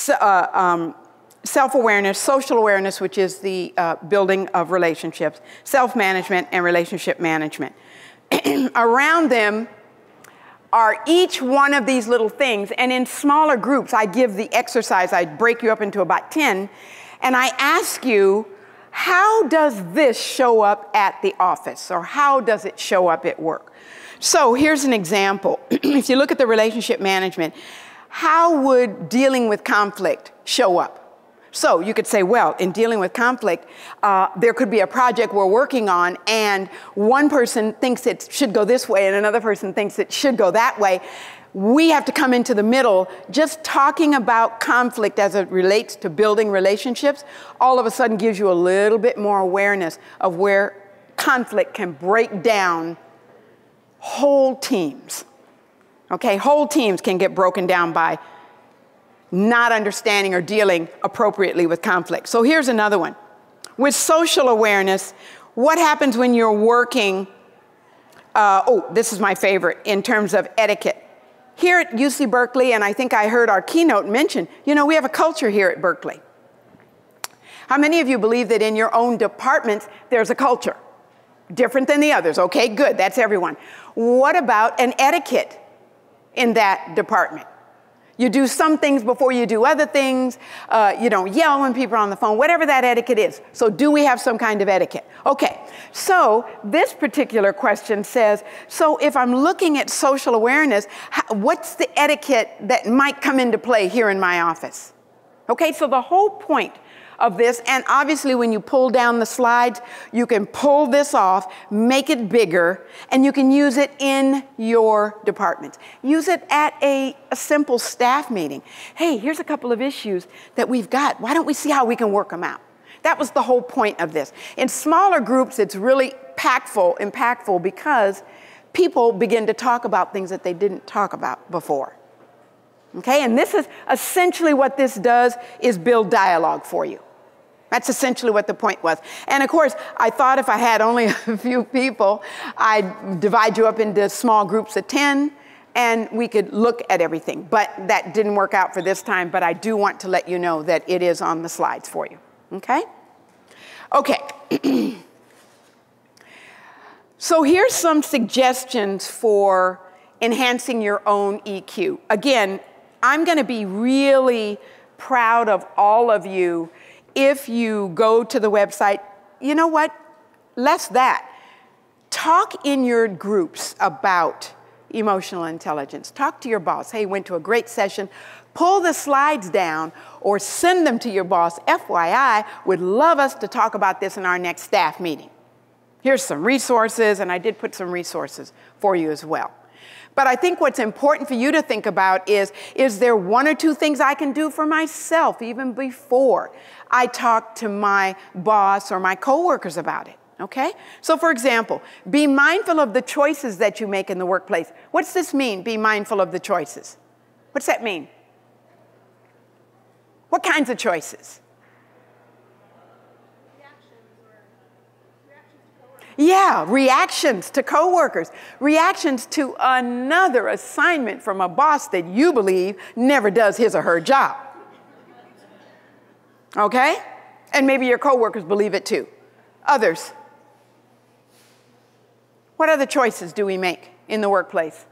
self-awareness, social awareness, which is the building of relationships, self-management, and relationship management. Around them are each one of these little things, and in smaller groups, I give the exercise, I break you up into about 10, and I ask you, how does this show up at the office, or how does it show up at work? So here's an example. If you look at the relationship management, how would dealing with conflict show up? So you could say, well, in dealing with conflict, there could be a project we're working on, and one person thinks it should go this way, and another person thinks it should go that way. We have to come into the middle. Just talking about conflict as it relates to building relationships, all of a sudden gives you a little bit more awareness of where conflict can break down whole teams. Okay, whole teams can get broken down by not understanding or dealing appropriately with conflict. So here's another one. With social awareness, what happens when you're working, this is my favorite, in terms of etiquette. Here at UC Berkeley, and I think I heard our keynote mention, you know, we have a culture here at Berkeley. How many of you believe that in your own departments, there's a culture? Different than the others. Okay, good, that's everyone. What about an etiquette in that department? You do some things before you do other things. You don't yell when people are on the phone, whatever that etiquette is. So do we have some kind of etiquette? Okay, so this particular question says, so if I'm looking at social awareness, what's the etiquette that might come into play here in my office? Okay, so the whole point of this, and obviously when you pull down the slides, you can pull this off, make it bigger, and you can use it in your departments. Use it at a simple staff meeting. Hey, here's a couple of issues that we've got. Why don't we see how we can work them out? That was the whole point of this. In smaller groups, it's really impactful because people begin to talk about things that they didn't talk about before. Okay, and this is essentially what this does, is build dialogue for you. That's essentially what the point was. And of course, I thought if I had only a few people, I'd divide you up into small groups of 10, and we could look at everything. But that didn't work out for this time, but I do want to let you know that it is on the slides for you. Okay? Okay. So here's some suggestions for enhancing your own EQ. Again, I'm going to be really proud of all of you if you go to the website. You know what? Less that. Talk in your groups about emotional intelligence. Talk to your boss. Hey, went to a great session. Pull the slides down or send them to your boss. FYI, would love us to talk about this in our next staff meeting. Here's some resources, and I did put some resources for you as well. But I think what's important for you to think about is there one or two things I can do for myself even before I talk to my boss or my coworkers about it, okay? So for example, be mindful of the choices that you make in the workplace. What's this mean, be mindful of the choices? What's that mean? What kinds of choices? Yeah, reactions to coworkers, reactions to another assignment from a boss that you believe never does his or her job. Okay? And maybe your coworkers believe it too. Others. What other choices do we make in the workplace?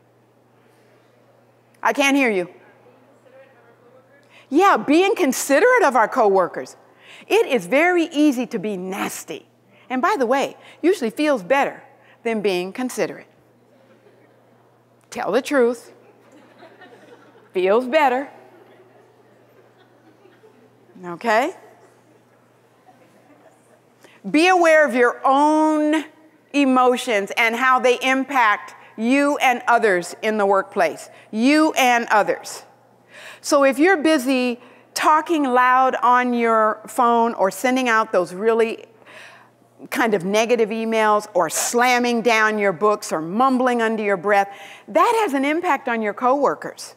I can't hear you. Yeah, being considerate of our coworkers. It is very easy to be nasty. And by the way, usually feels better than being considerate. Tell the truth. Feels better. Okay? Be aware of your own emotions and how they impact you and others in the workplace. You and others. So if you're busy talking loud on your phone or sending out those really kind of negative emails or slamming down your books or mumbling under your breath, that has an impact on your coworkers.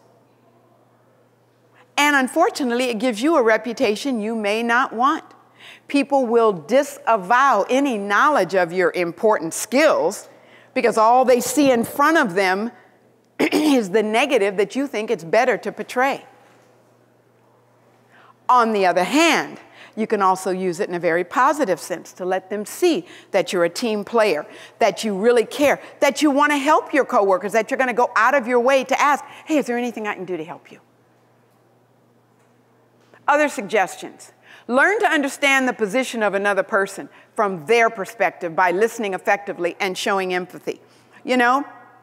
And unfortunately, it gives you a reputation you may not want. People will disavow any knowledge of your important skills because all they see in front of them is the negative that you think it's better to portray. On the other hand, you can also use it in a very positive sense to let them see that you're a team player, that you really care, that you want to help your coworkers, that you're going to go out of your way to ask, hey, is there anything I can do to help you? Other suggestions. Learn to understand the position of another person from their perspective by listening effectively and showing empathy. You know,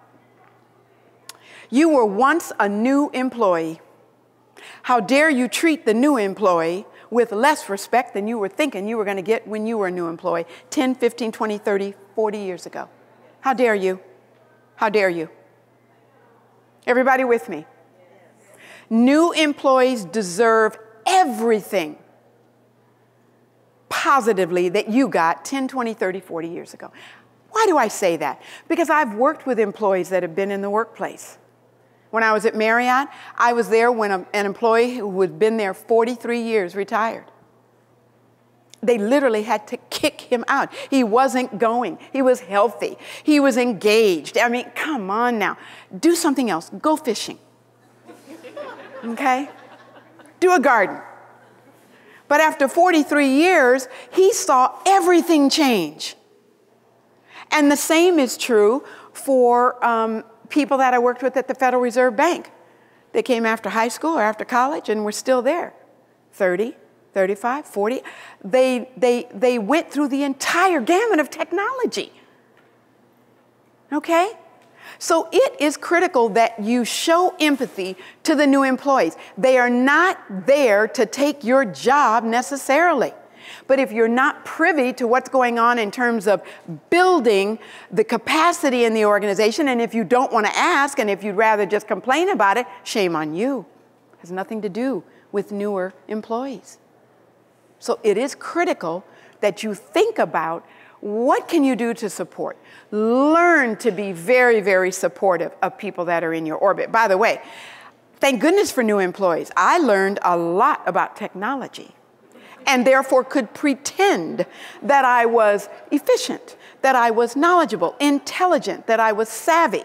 you were once a new employee. How dare you treat the new employee with less respect than you were thinking you were going to get when you were a new employee 10, 15, 20, 30, 40 years ago. How dare you? How dare you? Everybody with me? New employees deserve everything positively that you got 10, 20, 30, 40 years ago. Why do I say that? Because I've worked with employees that have been in the workplace. When I was at Marriott, I was there when an employee who had been there 43 years retired. They literally had to kick him out. He wasn't going. He was healthy. He was engaged. I mean, come on now. Do something else. Go fishing. Okay? Do a garden. But after 43 years, he saw everything change. And the same is true for people that I worked with at the Federal Reserve Bank. They came after high school or after college and were still there. 30, 35, 40. They went through the entire gamut of technology. Okay? So it is critical that you show empathy to the new employees. They are not there to take your job necessarily. But if you're not privy to what's going on in terms of building the capacity in the organization, and if you don't want to ask, and if you'd rather just complain about it, shame on you. It has nothing to do with newer employees. So it is critical that you think about what can you do to support. Learn to be very, very supportive of people that are in your orbit. By the way, thank goodness for new employees. I learned a lot about technology, and therefore could pretend that I was efficient, that I was knowledgeable, intelligent, that I was savvy.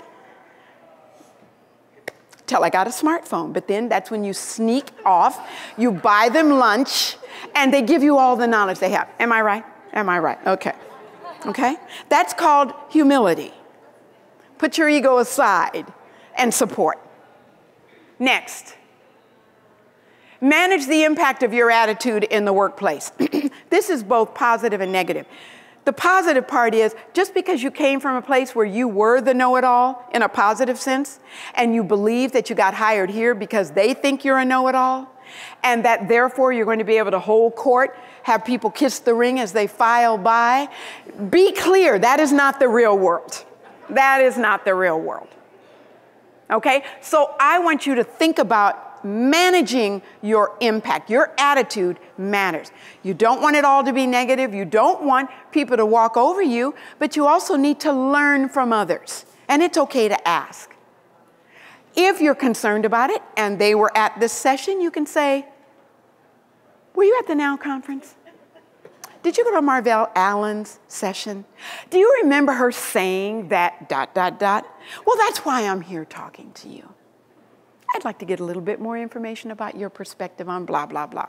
Till I got a smartphone, but then that's when you sneak off, you buy them lunch, and they give you all the knowledge they have. Am I right? Am I right? Okay. Okay? That's called humility. Put your ego aside and support. Next. Manage the impact of your attitude in the workplace. This is both positive and negative. The positive part is just because you came from a place where you were the know-it-all in a positive sense, and you believe that you got hired here because they think you're a know-it-all, and that therefore you're going to be able to hold court, have people kiss the ring as they file by, be clear, that is not the real world. That is not the real world. Okay? So I want you to think about managing your impact. Your attitude matters. You don't want it all to be negative. You don't want people to walk over you, but you also need to learn from others. And it's okay to ask. If you're concerned about it and they were at this session, you can say, were you at the NOW conference? Did you go to Marvell Allen's session? Do you remember her saying that ... Well, that's why I'm here talking to you. I'd like to get a little bit more information about your perspective on blah, blah, blah.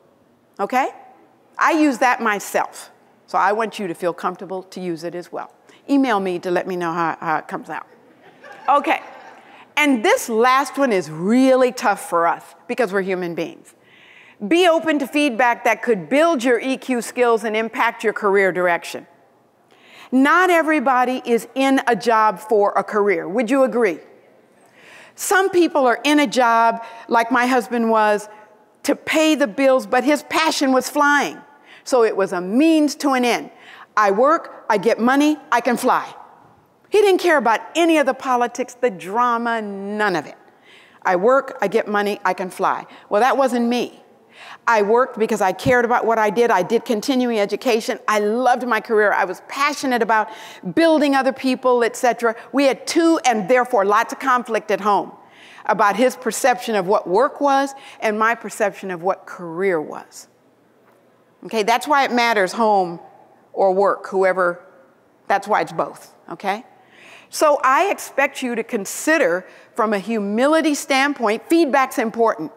Okay? I use that myself, so I want you to feel comfortable to use it as well. Email me to let me know how it comes out. Okay. And this last one is really tough for us because we're human beings. Be open to feedback that could build your EQ skills and impact your career direction. Not everybody is in a job for a career. Would you agree? Some people are in a job, like my husband was, to pay the bills, but his passion was flying. So it was a means to an end. I work, I get money, I can fly. He didn't care about any of the politics, the drama, none of it. I work, I get money, I can fly. Well, that wasn't me. I worked because I cared about what I did. I did continuing education. I loved my career. I was passionate about building other people, etc. We had two, and therefore lots of conflict at home about his perception of what work was and my perception of what career was. Okay, that's why it matters, home or work, whoever, that's why it's both, okay? So I expect you to consider, from a humility standpoint, feedback's important.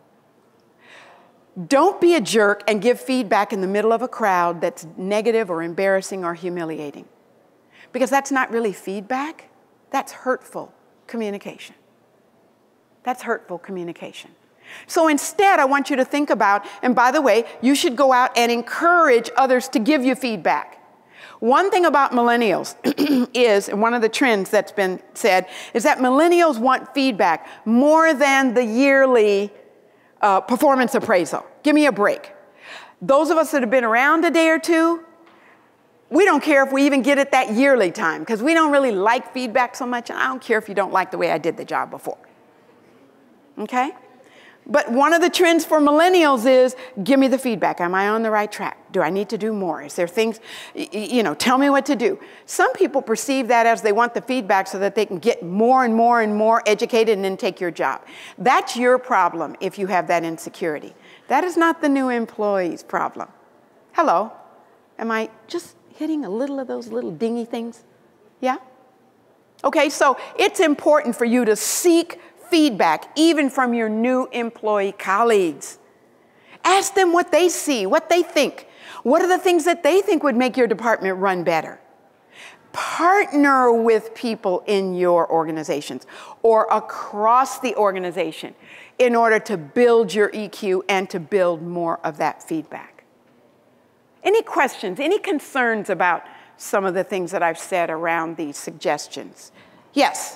Don't be a jerk and give feedback in the middle of a crowd that's negative or embarrassing or humiliating. Because that's not really feedback, that's hurtful communication. That's hurtful communication. So instead, I want you to think about, and by the way, you should go out and encourage others to give you feedback. One thing about millennials is, and one of the trends that's been said, is that millennials want feedback more than the yearly performance appraisal. Give me a break. Those of us that have been around a day or two, we don't care if we even get it that yearly time, because we don't really like feedback so much, and I don't care if you don't like the way I did the job before. Okay? But one of the trends for millennials is, give me the feedback. Am I on the right track? Do I need to do more? Is there things, tell me what to do. Some people perceive that as they want the feedback so that they can get more and more and more educated and then take your job. That's your problem if you have that insecurity. That is not the new employee's problem. Hello? Am I just hitting a little of those little dingy things? Yeah? Okay, so it's important for you to seek feedback, even from your new employee colleagues. Ask them what they see, what they think. What are the things that they think would make your department run better? Partner with people in your organizations or across the organization in order to build your EQ and to build more of that feedback. Any questions, any concerns about some of the things that I've said around these suggestions? Yes?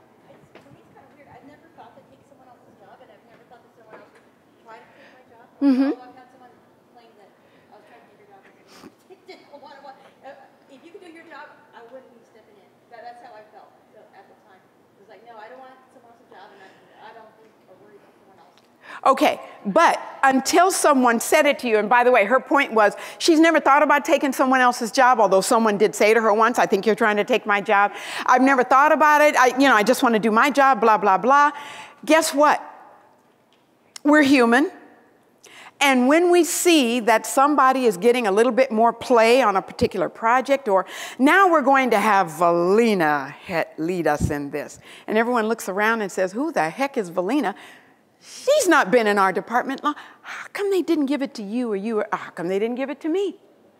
Mm-hmm. I've had someone claim that I was trying to do your job and didn't want to. If you could do your job, I wouldn't be stepping in. That's how I felt at the time. It was like, no, I don't want someone else's job, and I don't think or worry about someone else. Okay, but until someone said it to you, and by the way, her point was she's never thought about taking someone else's job, although someone did say to her once, I think you're trying to take my job. I've never thought about it. I just want to do my job, blah, blah, blah. Guess what? We're human. And when we see that somebody is getting a little bit more play on a particular project, or now we're going to have Valina lead us in this, and everyone looks around and says, who the heck is Valina? She's not been in our department long. How come they didn't give it to you, or how come they didn't give it to me?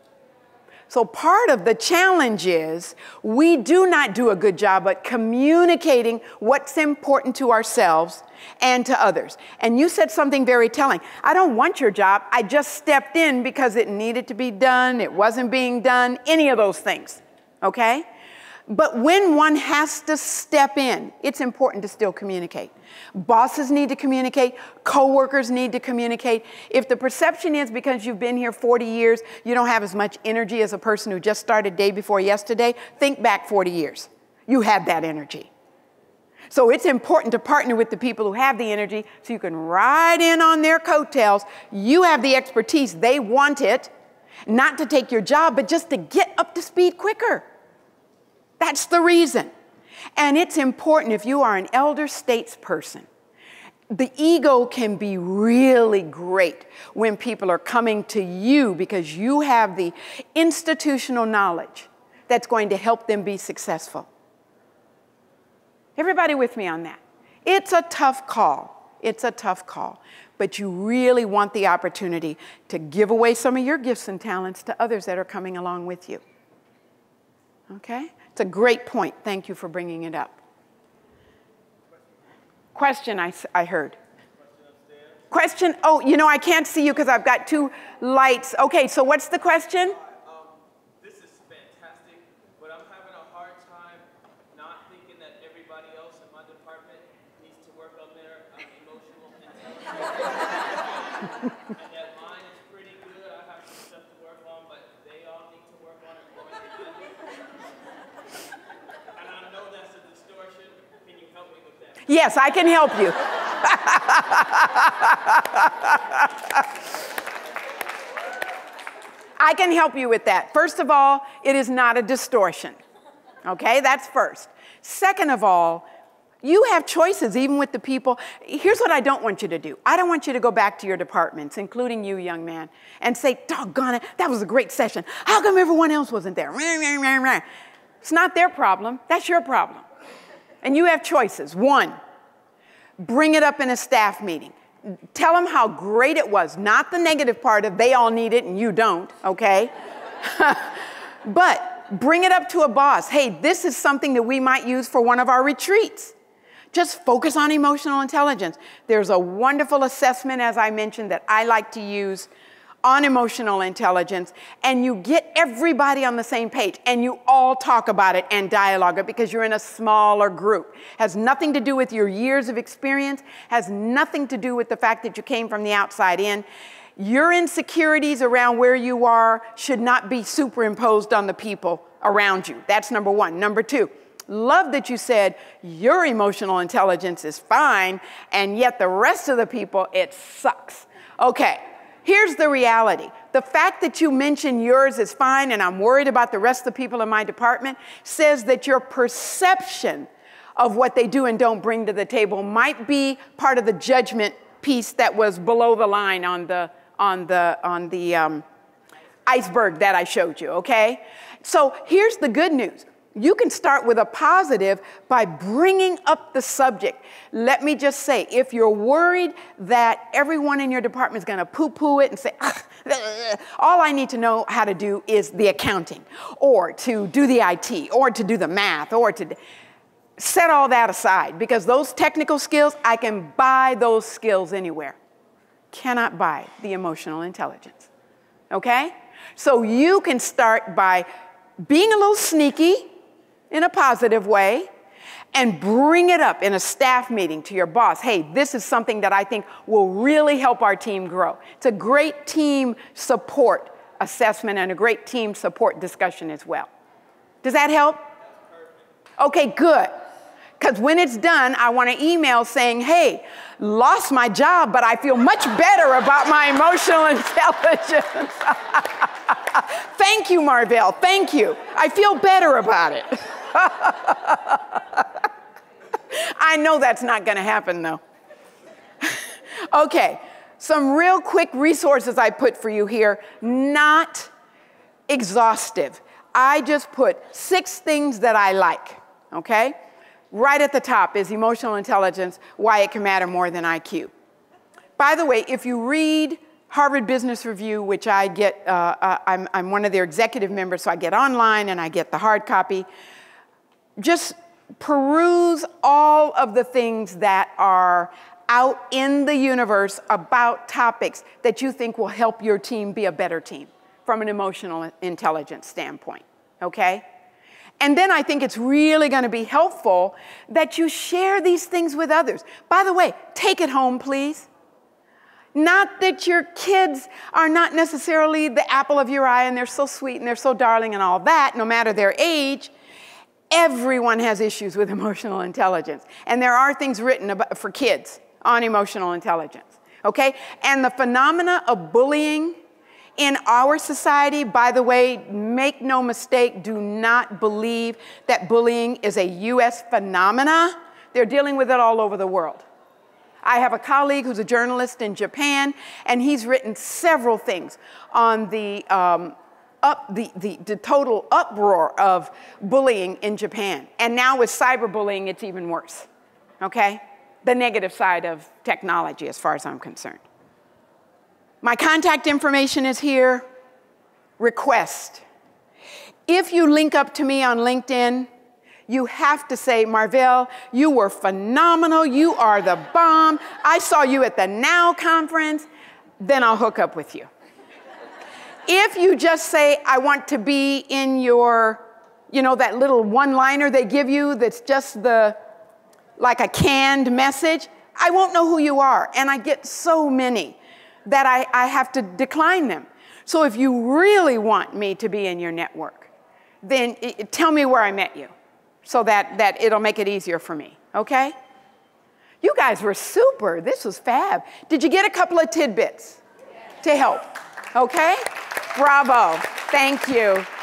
So part of the challenge is we do not do a good job at communicating what's important to ourselves and to others. And you said something very telling. I don't want your job. I just stepped in because it needed to be done. It wasn't being done. Any of those things. Okay? But when one has to step in, it's important to still communicate. Bosses need to communicate. Coworkers need to communicate. If the perception is because you've been here 40 years, you don't have as much energy as a person who just started day before yesterday, think back 40 years. You had that energy. So it's important to partner with the people who have the energy so you can ride in on their coattails. You have the expertise. They want it, not to take your job, but just to get up to speed quicker. That's the reason. And it's important if you are an elder statesperson. The ego can be really great when people are coming to you because you have the institutional knowledge that's going to help them be successful. Everybody with me on that? It's a tough call. It's a tough call. But you really want the opportunity to give away some of your gifts and talents to others that are coming along with you. Okay? It's a great point. Thank you for bringing it up. Question I heard. Question, oh, you know, I can't see you because I've got two lights. Okay, so what's the question? This is fantastic, but I'm having a hard time not thinking that everybody else in my department needs to work on their emotional intelligence. And that mine is pretty good. I have some stuff to work on, but they all need to work on it more than I do. And I know that's a distortion. Can you help me with that? Yes, I can help you. I can help you with that. First of all, it is not a distortion. Okay, that's first. Second of all, you have choices even with the people. Here's what I don't want you to do. I don't want you to go back to your departments, including you, young man, and say, doggone it, that was a great session. How come everyone else wasn't there? It's not their problem. That's your problem. And you have choices. One, bring it up in a staff meeting. Tell them how great it was, not the negative part of they all need it and you don't, okay? But bring it up to a boss. Hey, this is something that we might use for one of our retreats. Just focus on emotional intelligence. There's a wonderful assessment, as I mentioned, that I like to use on emotional intelligence, and you get everybody on the same page, and you all talk about it and dialogue it because you're in a smaller group. Has nothing to do with your years of experience, has nothing to do with the fact that you came from the outside in. Your insecurities around where you are should not be superimposed on the people around you. That's number one. Number two, love that you said your emotional intelligence is fine, and yet the rest of the people, it sucks. Okay. Here's the reality. The fact that you mention yours is fine and I'm worried about the rest of the people in my department says that your perception of what they do and don't bring to the table might be part of the judgment piece that was below the line on the iceberg that I showed you, okay? So here's the good news. You can start with a positive by bringing up the subject. Let me just say, if you're worried that everyone in your department is going to poo-poo it and say, all I need to know how to do is the accounting, or to do the IT, or to do the math, or to set all that aside, because those technical skills, I can buy those skills anywhere. Cannot buy the emotional intelligence, okay? So you can start by being a little sneaky, in a positive way, and bring it up in a staff meeting to your boss. Hey, this is something that I think will really help our team grow. It's a great team support assessment and a great team support discussion as well. Does that help? Okay, good. Because when it's done, I want to email saying, hey, lost my job, but I feel much better about my emotional intelligence. Thank you, Marvell. Thank you. I feel better about it. I know that's not going to happen, though. Okay, some real quick resources I put for you here, not exhaustive. I just put 6 things that I like, okay? Right at the top is emotional intelligence, why it can matter more than IQ. By the way, if you read Harvard Business Review, which I get, I'm one of their executive members, so I get online and I get the hard copy. Just peruse all of the things that are out in the universe about topics that you think will help your team be a better team from an emotional intelligence standpoint, okay? And then I think it's really going to be helpful that you share these things with others. By the way, take it home, please. Not that your kids are not necessarily the apple of your eye and they're so sweet and they're so darling and all that, no matter their age. Everyone has issues with emotional intelligence. And there are things written about, for kids on emotional intelligence, okay? And the phenomena of bullying in our society, by the way, make no mistake, do not believe that bullying is a US phenomena. They're dealing with it all over the world. I have a colleague who's a journalist in Japan, and he's written several things on the total uproar of bullying in Japan. And now with cyberbullying, it's even worse, okay? The negative side of technology, as far as I'm concerned. My contact information is here. Request. If you link up to me on LinkedIn, you have to say, Marvell, you were phenomenal. You are the bomb. I saw you at the Now conference. Then I'll hook up with you. If you just say, I want to be in your, you know, that little one-liner they give you that's just like a canned message, I won't know who you are. And I get so many that I have to decline them. So if you really want me to be in your network, then tell me where I met you so that it'll make it easier for me, okay? You guys were super. This was fab. Did you get a couple of tidbits to help? Okay? Bravo. Thank you.